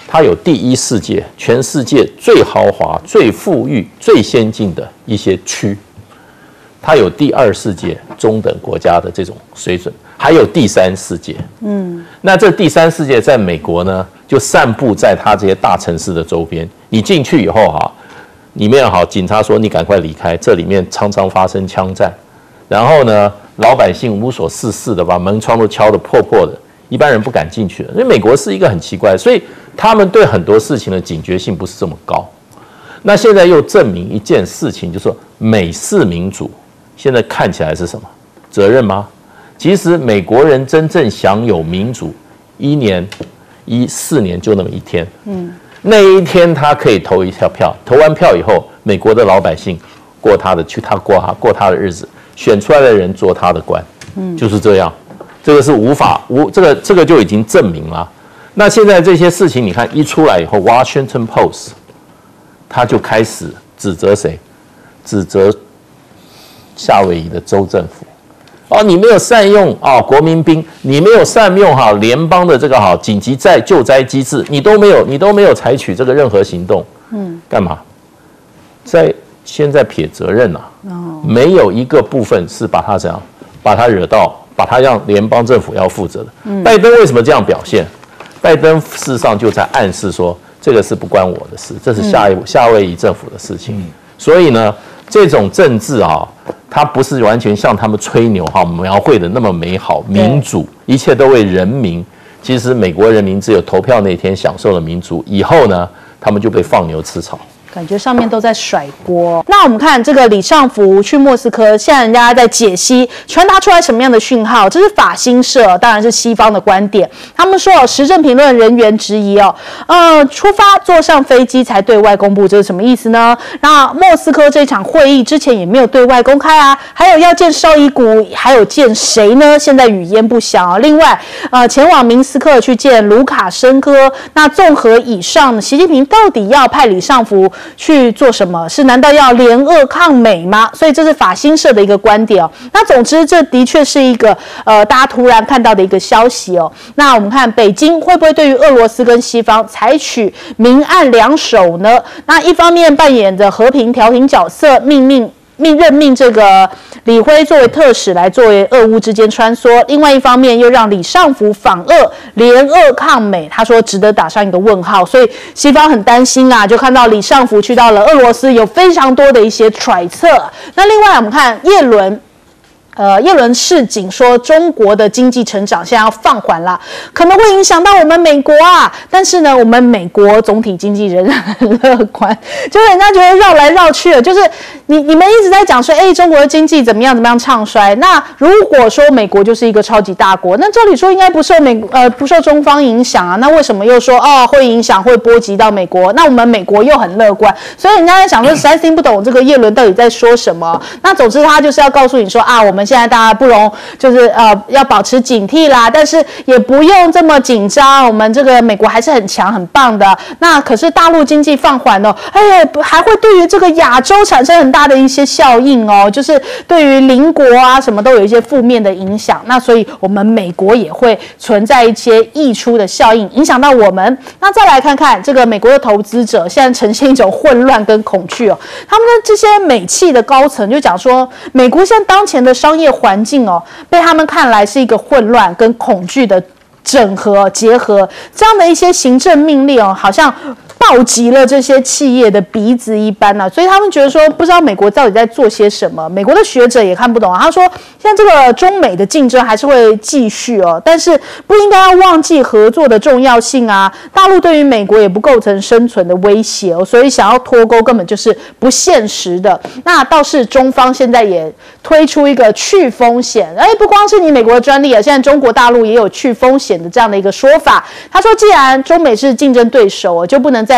它有第一世界，全世界最豪华、最富裕、最先进的一些区，它有第二世界中等国家的这种水准，还有第三世界。嗯，那这第三世界在美国呢，就散布在它这些大城市的周边。你进去以后哈、啊，里面好，警察说你赶快离开，这里面常常发生枪战，然后呢，老百姓无所事事的把门窗都敲得破破的，一般人不敢进去了。因为美国是一个很奇怪，所以他们对很多事情的警觉性不是这么高。那现在又证明一件事情，就是说美式民主现在看起来是什么？责任吗？其实美国人真正享有民主，一年一四年就那么一天。嗯，那一天他可以投一条票，投完票以后，美国的老百姓过他的去他过他过他的日子，选出来的人做他的官。嗯，就是这样。这个是无法无这个这个就已经证明了。那现在这些事情，你看一出来以后，《Washington Post》他就开始指责谁？指责夏威夷的州政府。哦，你没有善用哦国民兵，你没有善用哈联邦的这个哈紧急灾救灾机制，你都没有你都没有采取这个任何行动。嗯，干嘛？在现在撇责任啊，哦、没有一个部分是把他怎样把他惹到，把他让联邦政府要负责的。嗯、拜登为什么这样表现？拜登事实上就在暗示说，这个是不关我的事，这是夏夏威夷政府的事情。嗯、所以呢，这种政治啊，它不是完全像他们吹牛哈描绘的那么美好，民主，一切都为人民。其实美国人民只有投票那天享受了民主，以后呢，他们就被放牛吃草。 感觉上面都在甩锅。那我们看这个李尚福去莫斯科，现在人家在解析传达出来什么样的讯号？这是法新社，当然是西方的观点。他们说，时政评论人员质疑哦，呃，出发坐上飞机才对外公布，这是什么意思呢？那莫斯科这场会议之前也没有对外公开啊，还有要见绍伊古，还有见谁呢？现在语焉不详啊。另外，呃，前往明斯克去见卢卡申科。那综合以上，习近平到底要派李尚福去做什么？是难道要联俄抗美吗？所以这是法新社的一个观点哦。那总之，这的确是一个呃，大家突然看到的一个消息哦。那我们看北京会不会对于俄罗斯跟西方采取明暗两手呢？那一方面扮演着和平调停角色，命令。命任命这个李辉作为特使来作为俄乌之间穿梭，另外一方面又让李尚福访俄联俄抗美，他说值得打上一个问号，所以西方很担心啊，就看到李尚福去到了俄罗斯，有非常多的一些揣测。那另外我们看叶伦。呃，叶伦示警说，中国的经济成长现在要放缓了，可能会影响到我们美国啊。但是呢，我们美国总体经济仍然很乐观，就是人家觉得绕来绕去的，就是你你们一直在讲说，哎，中国的经济怎么样怎么样唱衰。那如果说美国就是一个超级大国，那照理说应该不受美呃不受中方影响啊，那为什么又说哦会影响会波及到美国？那我们美国又很乐观，所以人家在想说，实在听不懂这个叶伦到底在说什么。那总之他就是要告诉你说啊，我们现在大家不容就是呃要保持警惕啦，但是也不用这么紧张。我们这个美国还是很强很棒的。那可是大陆经济放缓哦，哎呀，还会对于这个亚洲产生很大的一些效应哦，就是对于邻国啊什么都有一些负面的影响。那所以我们美国也会存在一些溢出的效应，影响到我们。那再来看看这个美国的投资者现在呈现一种混乱跟恐惧哦，他们的这些美企的高层就讲说，美国现在当前的商业环境哦，被他们看来是一个混乱跟恐惧的整合结合，这样的一些行政命令哦，好像暴击了这些企业的鼻子一般啊，所以他们觉得说，不知道美国到底在做些什么。美国的学者也看不懂啊，他说，现在这个中美的竞争还是会继续哦，但是不应该要忘记合作的重要性啊。大陆对于美国也不构成生存的威胁哦，所以想要脱钩根本就是不现实的。那倒是中方现在也推出一个去风险，哎，不光是你美国的专利啊，现在中国大陆也有去风险的这样的一个说法。他说，既然中美是竞争对手，就不能再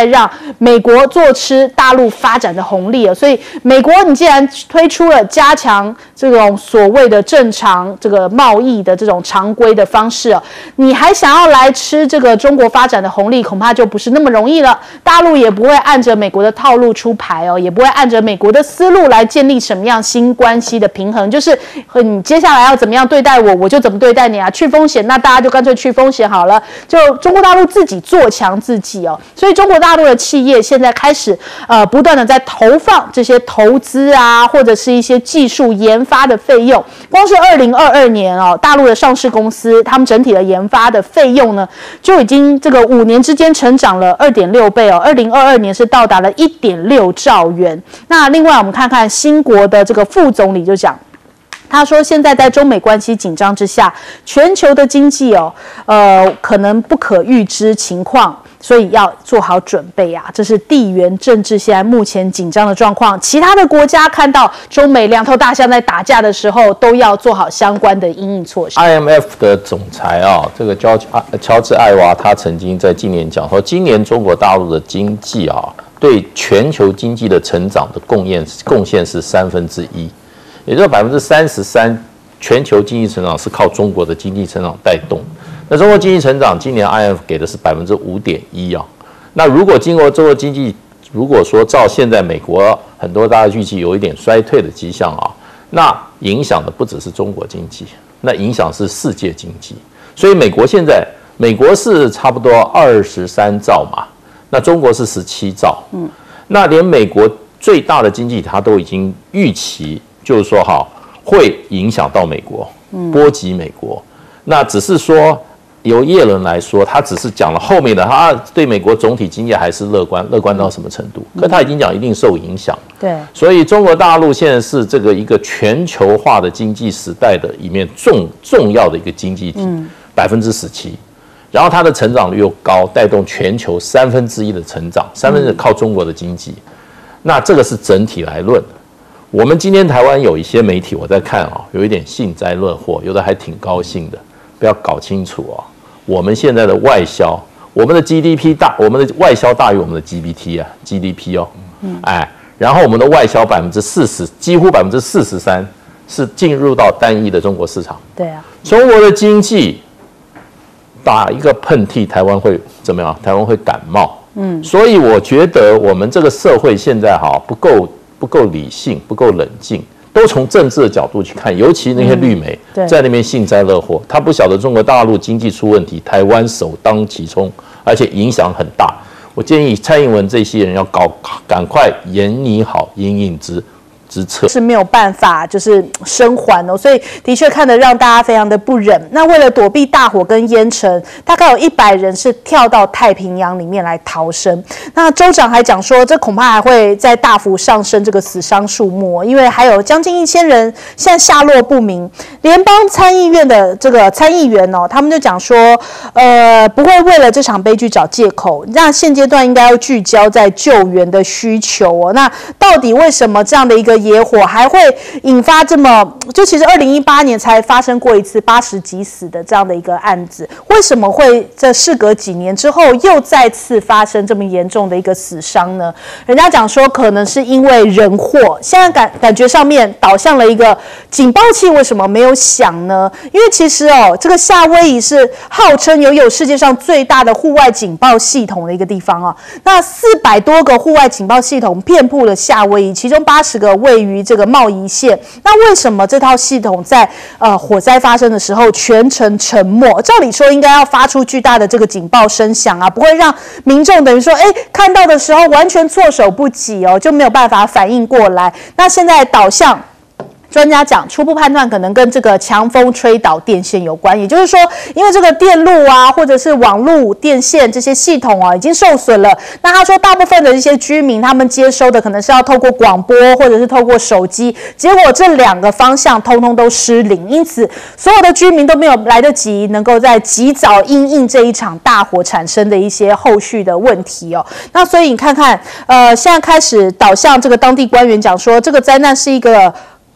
在让美国坐吃大陆发展的红利了。所以美国你既然推出了加强这种所谓的正常这个贸易的这种常规的方式，你还想要来吃这个中国发展的红利，恐怕就不是那么容易了。大陆也不会按着美国的套路出牌哦，也不会按着美国的思路来建立什么样新关系的平衡，就是你接下来要怎么样对待我，我就怎么对待你啊。去风险，那大家就干脆去风险好了，就中国大陆自己做强自己哦。所以中国大陆的企业现在开始呃不断的在投放这些投资啊，或者是一些技术研发的费用。光是二零二二年哦，大陆的上市公司他们整体的研发的费用呢，就已经这个五年之间成长了二点六倍哦。二零二二年是到达了一点六兆元。那另外我们看看新国的这个副总理就讲。他说，现在在中美关系紧张之下，全球的经济哦，呃，可能不可预知情况，所以要做好准备啊。这是地缘政治现在目前紧张的状况。其他的国家看到中美两头大象在打架的时候，都要做好相关的因应措施。 I M F 的总裁啊，这个乔乔治艾娃，他曾经在今年讲说，今年中国大陆的经济啊，对全球经济的成长的贡献贡献是三分之一。也就是百分之三十三，全球经济成长是靠中国的经济成长带动。那中国经济成长今年 I M F 给的是百分之五点一啊。那如果经过中国经济，如果说照现在美国很多大家预期有一点衰退的迹象啊，那影响的不只是中国经济，那影响是世界经济。所以美国现在，美国是差不多二十三兆嘛，那中国是十七兆。嗯，那连美国最大的经济它都已经预期。就是说哈，会影响到美国，波及美国。那只是说，由耶伦来说，他只是讲了后面的，他对美国总体经济还是乐观，乐观到什么程度？可他已经讲一定受影响。 对， 所以中国大陆现在是这个一个全球化的经济时代的里面重重要的一个经济体，百分之十七。然后它的成长率又高，带动全球三分之一的成长，三分之一靠中国的经济。那这个是整体来论。我们今天台湾有一些媒体，我在看啊，有一点幸灾乐祸，有的还挺高兴的。不要搞清楚啊，我们现在的外销，我们的 G D P 大，我们的外销大于我们的 G D P 啊 ，G D P 哦，哎，然后我们的外销百分之四十，几乎百分之四十三是进入到单一的中国市场。 对啊， 中国的经济打一个喷嚏，台湾会怎么样？台湾会感冒。嗯，所以我觉得我们这个社会现在哈不够。不够理性，不够冷静，都从政治的角度去看，尤其那些绿媒、嗯、在那边幸灾乐祸，他不晓得中国大陆经济出问题，台湾首当其冲，而且影响很大。我建议蔡英文这些人要搞，赶快研拟好因应之之策， 是没有办法就是生还哦，所以的确看得让大家非常的不忍。那为了躲避大火跟烟尘，大概有一百人是跳到太平洋里面来逃生。那州长还讲说，这恐怕还会再大幅上升这个死伤数目，因为还有将近一千人现在下落不明。联邦参议院的这个参议员哦，他们就讲说，呃，不会为了这场悲剧找借口，那现阶段应该要聚焦在救援的需求哦。那到底为什么这样的一个野火还会引发这么，就其实二零一八年才发生过一次八十几死的这样的一个案子，为什么会在事隔几年之后又再次发生这么严重的一个死伤呢？人家讲说可能是因为人祸，现在感感觉上面导向了一个警报器，为什么没有响呢？因为其实哦，这个夏威夷是号称拥有世界上最大的户外警报系统的一个地方哦，那四百多个户外警报系统遍布了夏威夷，其中八十个位于这个茂宜县。那为什么这套系统在呃火灾发生的时候全程沉默？照理说应该要发出巨大的这个警报声响啊，不会让民众等于说，哎，看到的时候完全措手不及哦，就没有办法反应过来。那现在导向。专家讲，初步判断可能跟这个强风吹倒电线有关，也就是说，因为这个电路啊，或者是网路电线这些系统啊，已经受损了。那他说，大部分的一些居民，他们接收的可能是要透过广播，或者是透过手机，结果这两个方向通通都失灵，因此所有的居民都没有来得及能够在及早因应这一场大火产生的一些后续的问题哦。那所以你看看，呃，现在开始导向这个当地官员讲说，这个灾难是一个。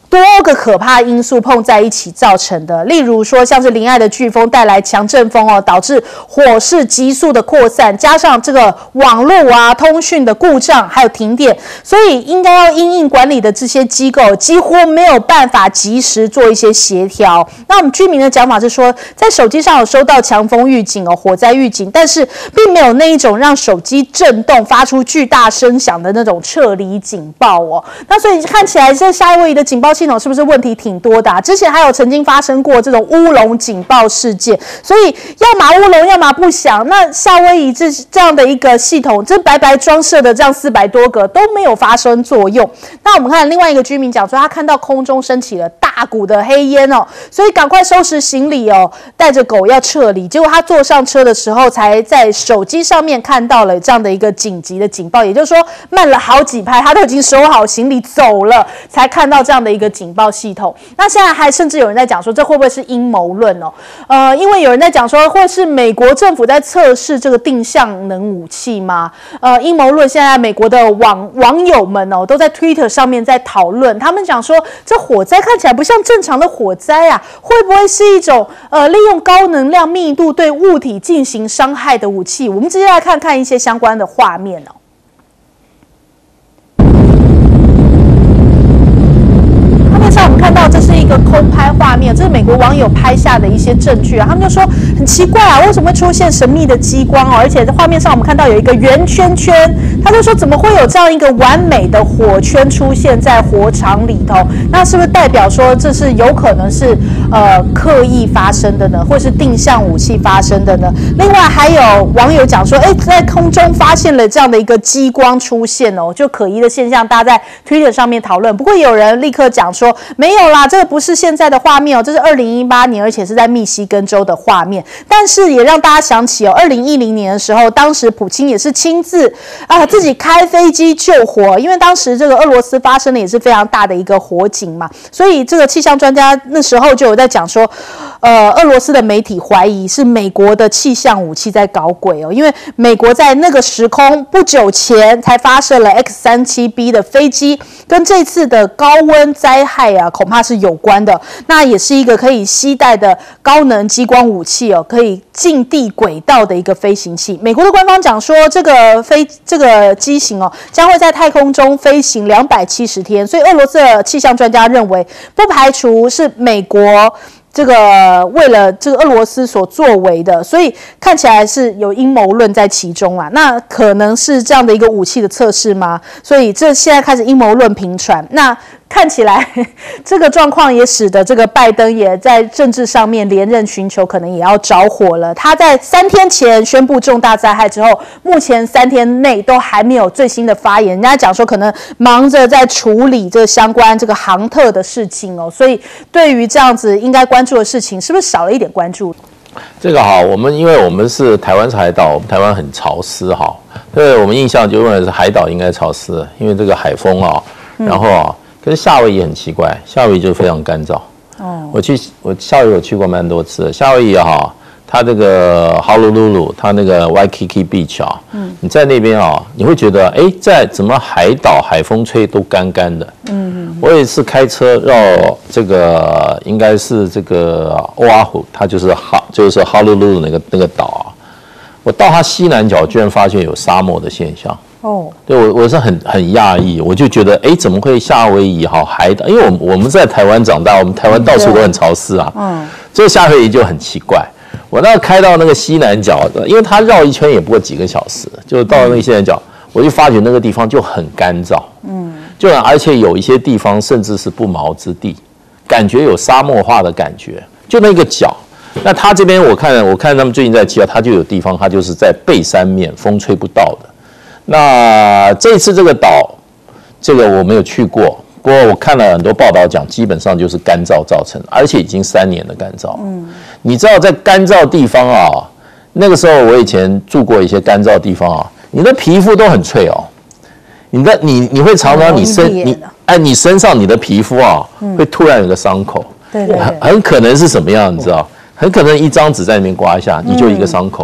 多个可怕因素碰在一起造成的，例如说像是林爱的飓风带来强阵风哦，导致火势急速的扩散，加上这个网络啊、通讯的故障，还有停电，所以应该要因应管理的这些机构几乎没有办法及时做一些协调。那我们居民的讲法是说，在手机上有收到强风预警哦、火灾预警，但是并没有那一种让手机震动、发出巨大声响的那种撤离警报哦。那所以看起来这夏威夷的警报系统是不是问题挺多的啊？之前还有曾经发生过这种乌龙警报事件，所以要么乌龙，要么不响。那夏威夷这这样的一个系统，这白白装设的这样四百多个都没有发生作用。那我们看另外一个居民讲说，他看到空中升起了大股的黑烟哦，所以赶快收拾行李哦，带着狗要撤离。结果他坐上车的时候，才在手机上面看到了这样的一个紧急的警报，也就是说慢了好几拍，他都已经收好行李走了，才看到这样的一个警报系统。那现在还甚至有人在讲说，这会不会是阴谋论哦？呃，因为有人在讲说，会是美国政府在测试这个定向能武器吗？呃，阴谋论现在美国的网网友们哦，都在 Twitter 上面在讨论，他们讲说，这火灾看起来不像正常的火灾啊，会不会是一种呃利用高能量密度对物体进行伤害的武器？我们直接来看看一些相关的画面哦。上我们看到这是一个空拍画面，这是美国网友拍下的一些证据啊。他们就说很奇怪啊，为什么会出现神秘的激光哦？而且在画面上我们看到有一个圆圈圈，他就说怎么会有这样一个完美的火圈出现在火场里头？那是不是代表说这是有可能是呃刻意发生的呢，或是定向武器发生的呢？另外还有网友讲说，哎，在空中发现了这样的一个激光出现哦，就可疑的现象，大家在 Twitter 上面讨论。不过有人立刻讲说，没有啦，这个不是现在的画面哦，这是二零一八年，而且是在密西根州的画面。但是也让大家想起哦，二零一零年的时候，当时普京也是亲自啊、呃、自己开飞机救火，因为当时这个俄罗斯发生的也是非常大的一个火警嘛，所以这个气象专家那时候就有在讲说，呃，俄罗斯的媒体怀疑是美国的气象武器在搞鬼哦，因为美国在那个时空不久前才发射了 X 三十七 B 的飞机，跟这次的高温灾害啊，恐怕是有关的。那也是一个可以携带的高能激光武器哦，可以近地轨道的一个飞行器。美国的官方讲说，这个飞这个机型哦，将会在太空中飞行两百七十天，所以俄罗斯的气象专家认为，不排除是美国这个为了这个俄罗斯所作为的，所以看起来是有阴谋论在其中啦。那可能是这样的一个武器的测试吗？所以这现在开始阴谋论频传。那看起来这个状况也使得这个拜登也在政治上面连任寻求可能也要着火了。他在三天前宣布重大灾害之后，目前三天内都还没有最新的发言。人家讲说可能忙着在处理这相关这个航特的事情哦，所以对于这样子应该关注的事情，是不是少了一点关注？ 这个哈，我们因为我们是台湾是海岛，我们台湾很潮湿哈，对我们印象就认为是海岛应该潮湿，因为这个海风啊，然后啊。可是夏威夷很奇怪，夏威夷就非常干燥。哦，我去我夏威夷有去过蛮多次的。夏威夷哈，它这个 Honolulu， 它那个 Waikiki Beach 啊，嗯，你在那边啊，你会觉得哎，在怎么海岛海风吹都干干的。嗯嗯。我有一次开车绕这个应该是这个欧阿湖，它就是哈就是 Honolulu 那个那个岛啊，我到它西南角居然发现有沙漠的现象。哦，对我我是很很讶异，我就觉得，哎，怎么会夏威夷好海岛？因为我们我们在台湾长大，我们台湾到处都很潮湿啊。嗯，这夏威夷就很奇怪。我那开到那个西南角的，因为它绕一圈也不过几个小时，就到那个西南角，我就发觉那个地方就很干燥。嗯，就而且有一些地方甚至是不毛之地，感觉有沙漠化的感觉。就那个角，那它这边我看我看他们最近在计划，它就有地方它就是在背山面，风吹不到的。那这次这个岛，这个我没有去过，不过我看了很多报道讲，基本上就是干燥造成的，而且已经三年的干燥。嗯，你知道在干燥地方啊，那个时候我以前住过一些干燥地方啊，你的皮肤都很脆哦，你的你你会常常你身你哎你身上你的皮肤啊，会突然有个伤口，对对，很很可能是什么样，你知道？很可能一张纸在那边刮一下，你就一个伤口。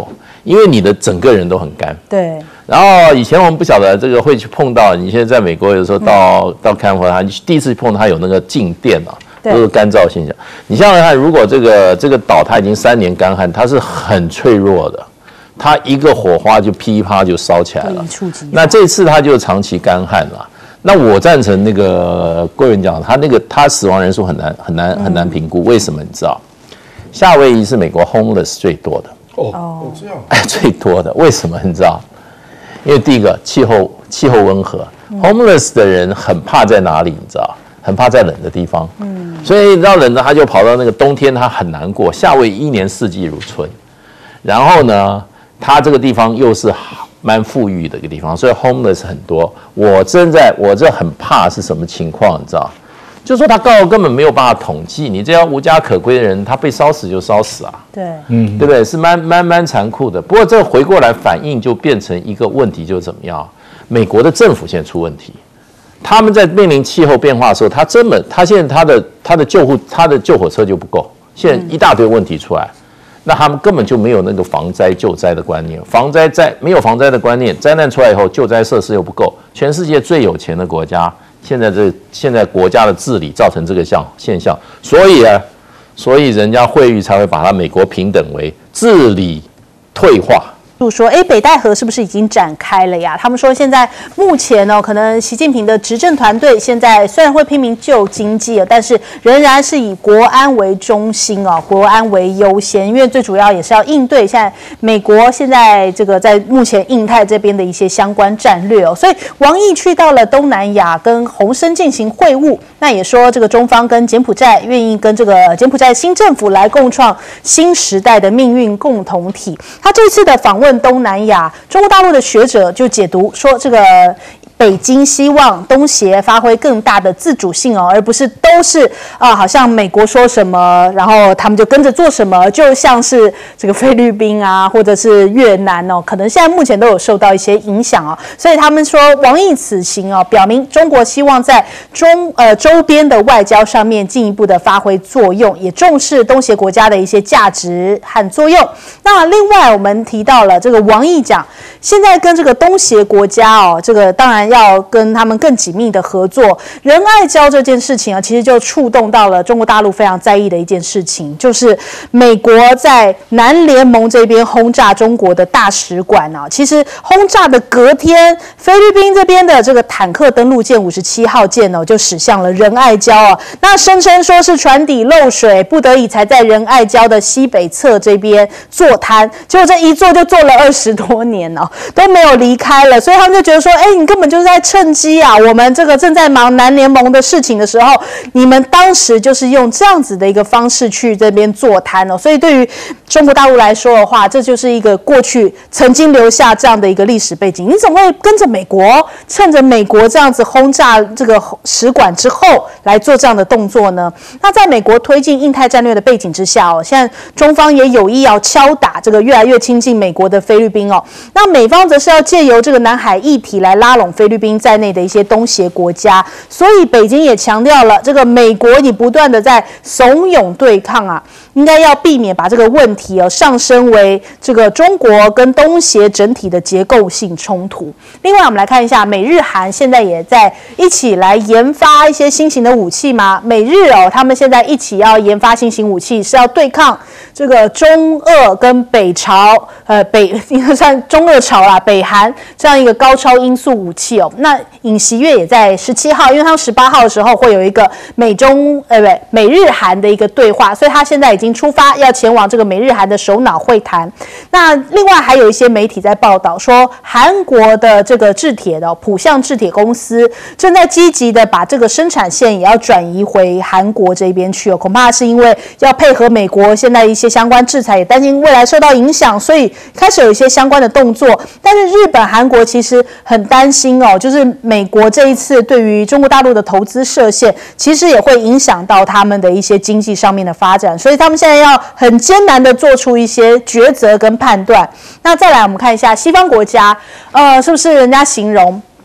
因为你的整个人都很干。 对。 然后以前我们不晓得这个会去碰到，你现在在美国有时候到、嗯、到看过它，第一次碰到它有那个静电啊，都是干燥现象。你想想看，如果这个这个岛它已经三年干旱，它是很脆弱的，它一个火花就噼啪就烧起来了。那这次它就长期干旱了。那我赞成那个郭元讲，他那个他死亡人数很难很难很难评估，为什么？你知道，夏威夷是美国 homeless 最多的哦，这样哎最多的，为什么？你知道？因为第一个气候气候温和、嗯、，homeless 的人很怕在哪里？你知道？很怕在冷的地方，嗯，所以到冷的他就跑到那个冬天，他很难过。夏威夷一年四季如春，然后呢，他这个地方又是蛮富裕的一个地方，所以 homeless 很多。我真在我这很怕是什么情况，你知道？就是说他高根本没有办法统计，你这样无家可归的人，他被烧死就烧死啊， 对， 嗯，对不对？是蛮蛮蛮残酷的。不过这回过来反应就变成一个问题，就是怎么样？美国的政府现在出问题，他们在面临气候变化的时候，他根本他现在他的他的救护他的救火车就不够，现在一大堆问题出来。那他们根本就没有那个防灾救灾的观念，防灾在没有防灾的观念，灾难出来以后，救灾设施又不够。全世界最有钱的国家，现在这现在国家的治理造成这个像现象，所以啊，所以人家惠誉才会把它美国评等为治理退化。 说，哎，北戴河是不是已经展开了呀？他们说，现在目前呢、哦，可能习近平的执政团队现在虽然会拼命救经济，但是仍然是以国安为中心哦，国安为优先，因为最主要也是要应对现在美国现在这个在目前印太这边的一些相关战略哦。所以王毅去到了东南亚，跟洪森进行会晤，那也说这个中方跟柬埔寨愿意跟这个柬埔寨新政府来共创新时代的命运共同体。他这次的访问东南亚，中国大陆的学者就解读说，这个北京希望东协发挥更大的自主性哦，而不是都是啊、呃，好像美国说什么，然后他们就跟着做什么，就像是这个菲律宾啊，或者是越南哦，可能现在目前都有受到一些影响哦。所以他们说，王毅此行哦，表明中国希望在中呃周边的外交上面进一步的发挥作用，也重视东协国家的一些价值和作用。那另外我们提到了这个王毅讲，现在跟这个东协国家哦，这个当然要跟他们更紧密的合作。仁爱礁这件事情啊，其实就触动到了中国大陆非常在意的一件事情，就是美国在南联盟这边轰炸中国的大使馆啊。其实轰炸的隔天，菲律宾这边的这个坦克登陆舰五十七号舰哦，就驶向了仁爱礁啊。那声称说是船底漏水，不得已才在仁爱礁的西北侧这边坐滩，结果这一坐就坐了二十多年哦，都没有离开了。所以他们就觉得说，哎，你根本就是在趁机啊，我们这个正在忙南联盟的事情的时候，你们当时就是用这样子的一个方式去这边坐滩哦。所以对于中国大陆来说的话，这就是一个过去曾经留下这样的一个历史背景。你怎么会跟着美国，趁着美国这样子轰炸这个使馆之后来做这样的动作呢？那在美国推进印太战略的背景之下哦，现在中方也有意要敲打这个越来越亲近美国的菲律宾哦。那美方则是要借由这个南海议题来拉拢菲律宾在内的一些东协国家，所以北京也强调了，这个美国你不断的在怂恿对抗啊，应该要避免把这个问题哦上升为这个中国跟东协整体的结构性冲突。另外，我们来看一下，美日韩现在也在一起来研发一些新型的武器吗？美日哦，他们现在一起要研发新型武器，是要对抗这个中俄跟北朝，呃，北应该算中俄朝啦，北韩这样一个高超音速武器哦。那尹锡悦也在十七号，因为他们十八号的时候会有一个美中呃不美日韩的一个对话，所以他现在已经出发要前往这个美日韩的首脑会谈。那另外还有一些媒体在报道说，韩国的这个制铁的、哦、浦项制铁公司正在积极的把这个生产线也要转移回韩国这边去哦，恐怕是因为要配合美国现在一些相关制裁，也担心未来受到影响，所以开始有一些相关的动作。但是日本、韩国其实很担心哦，就是美国这一次对于中国大陆的投资设限，其实也会影响到他们的一些经济上面的发展，所以他们现在要很艰难的做出一些抉择跟判断。那再来我们看一下西方国家，呃，是不是人家形容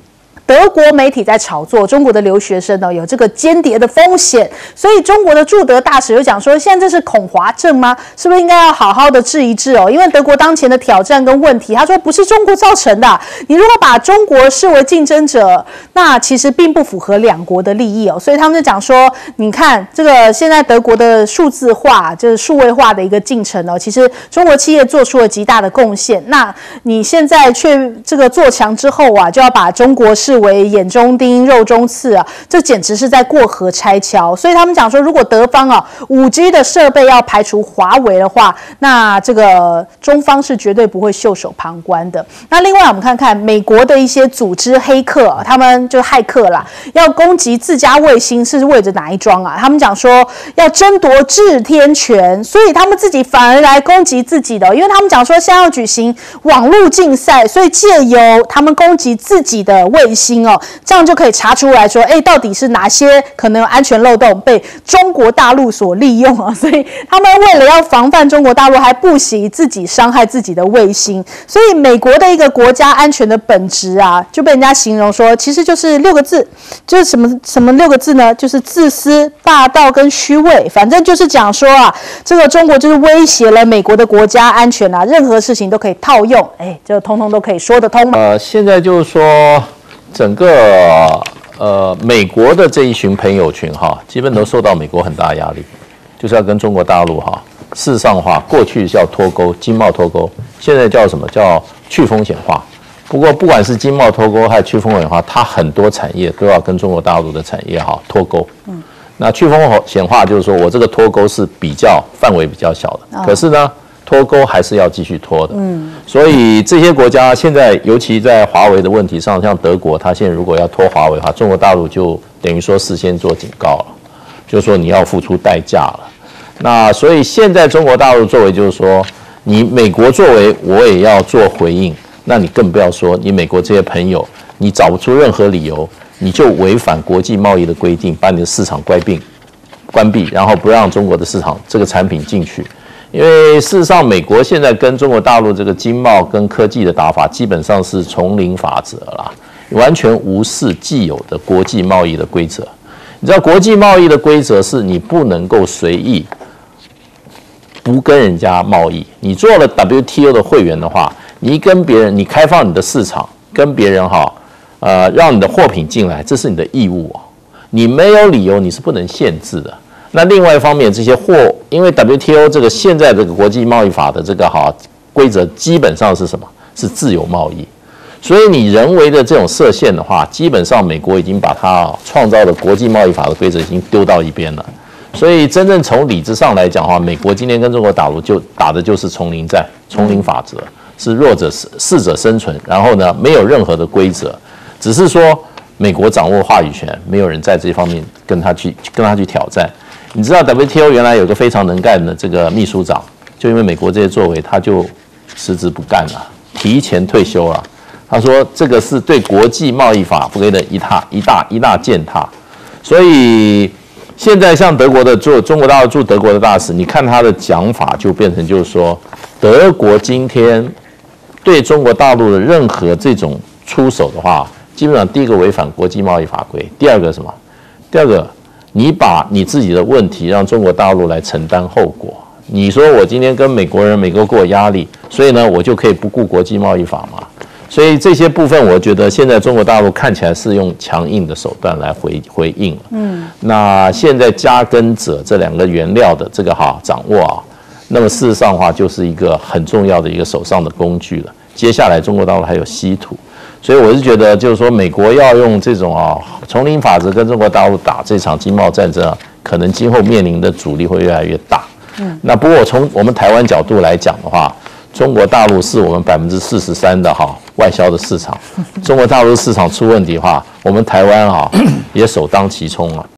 德国媒体在炒作中国的留学生呢有这个间谍的风险，所以中国的驻德大使就讲说，现在这是恐华症吗？是不是应该要好好的治一治哦？因为德国当前的挑战跟问题，他说不是中国造成的。你如果把中国视为竞争者，那其实并不符合两国的利益哦。所以他们就讲说，你看这个现在德国的数字化，就是数位化的一个进程哦，其实中国企业做出了极大的贡献。那你现在却这个做强之后啊，就要把中国视为眼中钉、肉中刺啊，这简直是在过河拆桥。所以他们讲说，如果德方啊 五 G 的设备要排除华为的话，那这个中方是绝对不会袖手旁观的。那另外我们看看美国的一些组织黑客，他们就是骇客啦，要攻击自家卫星是为着哪一桩啊？他们讲说要争夺制天权，所以他们自己反而来攻击自己的，因为他们讲说现在要举行网络竞赛，所以借由他们攻击自己的卫星哦，这样就可以查出来说，哎，到底是哪些可能有安全漏洞被中国大陆所利用啊？所以他们为了要防范中国大陆，还不惜自己伤害自己的卫星。所以美国的一个国家安全的本质啊，就被人家形容说，其实就是六个字，就是什么什么六个字呢？就是自私、霸道跟虚伪。反正就是讲说啊，这个中国就是威胁了美国的国家安全啊，任何事情都可以套用，哎，这通通都可以说得通嘛。 呃，现在就是说，整个呃美国的这一群朋友群哈，基本都受到美国很大压力，就是要跟中国大陆哈事实上化，过去叫脱钩，经贸脱钩，现在叫什么叫去风险化。不过不管是经贸脱钩还是去风险化，它很多产业都要跟中国大陆的产业哈脱钩。嗯，那去风险化就是说我这个脱钩是比较范围比较小的，哦、可是呢脱钩还是要继续脱的。嗯，所以这些国家现在尤其在华为的问题上，像德国，它现在如果要脱华为的话，中国大陆就等于说事先做警告了，就说你要付出代价了。那所以现在中国大陆作为就是说，你美国作为我也要做回应。那你更不要说，你美国这些朋友，你找不出任何理由，你就违反国际贸易的规定，把你的市场关闭，关闭，然后不让中国的市场这个产品进去。因为事实上，美国现在跟中国大陆这个经贸跟科技的打法，基本上是丛林法则啦，完全无视既有的国际贸易的规则。你知道，国际贸易的规则是你不能够随意不跟人家贸易。你做了 W T O 的会员的话，你一跟别人，你开放你的市场，跟别人哈，呃，让你的货品进来，这是你的义务哦。你没有理由，你是不能限制的。那另外一方面，这些货，因为 W T O 这个现在这个国际贸易法的这个哈规则，基本上是什么？是自由贸易。所以你人为的这种设限的话，基本上美国已经把它创造的国际贸易法的规则已经丢到一边了。所以真正从理智上来讲的话，美国今天跟中国大陆就打的就是丛林战、丛林法则。是弱者适者生存，然后呢，没有任何的规则，只是说美国掌握话语权，没有人在这方面跟他去跟他去挑战。你知道 W T O 原来有个非常能干的这个秘书长，就因为美国这些作为，他就辞职不干了，提前退休了。他说这个是对国际贸易法规的一大一大一大践踏。所以现在像德国的驻中国大陆驻德国的大使，你看他的讲法就变成就是说，德国今天对中国大陆的任何这种出手的话，基本上第一个违反国际贸易法规，第二个什么？第二个，你把你自己的问题让中国大陆来承担后果。你说我今天跟美国人，美国给我压力，所以呢，我就可以不顾国际贸易法嘛？所以这些部分，我觉得现在中国大陆看起来是用强硬的手段来回回应了。嗯，那现在加跟锗这两个原料的这个哈掌握啊，那么事实上的话，就是一个很重要的一个手上的工具了。接下来中国大陆还有稀土，所以我是觉得，就是说美国要用这种啊丛林法则跟中国大陆打这场经贸战争啊，可能今后面临的阻力会越来越大。嗯，那不过从我们台湾角度来讲的话，中国大陆是我们百分之四十三的哈外销的市场，中国大陆市场出问题的话，我们台湾啊也首当其冲啊。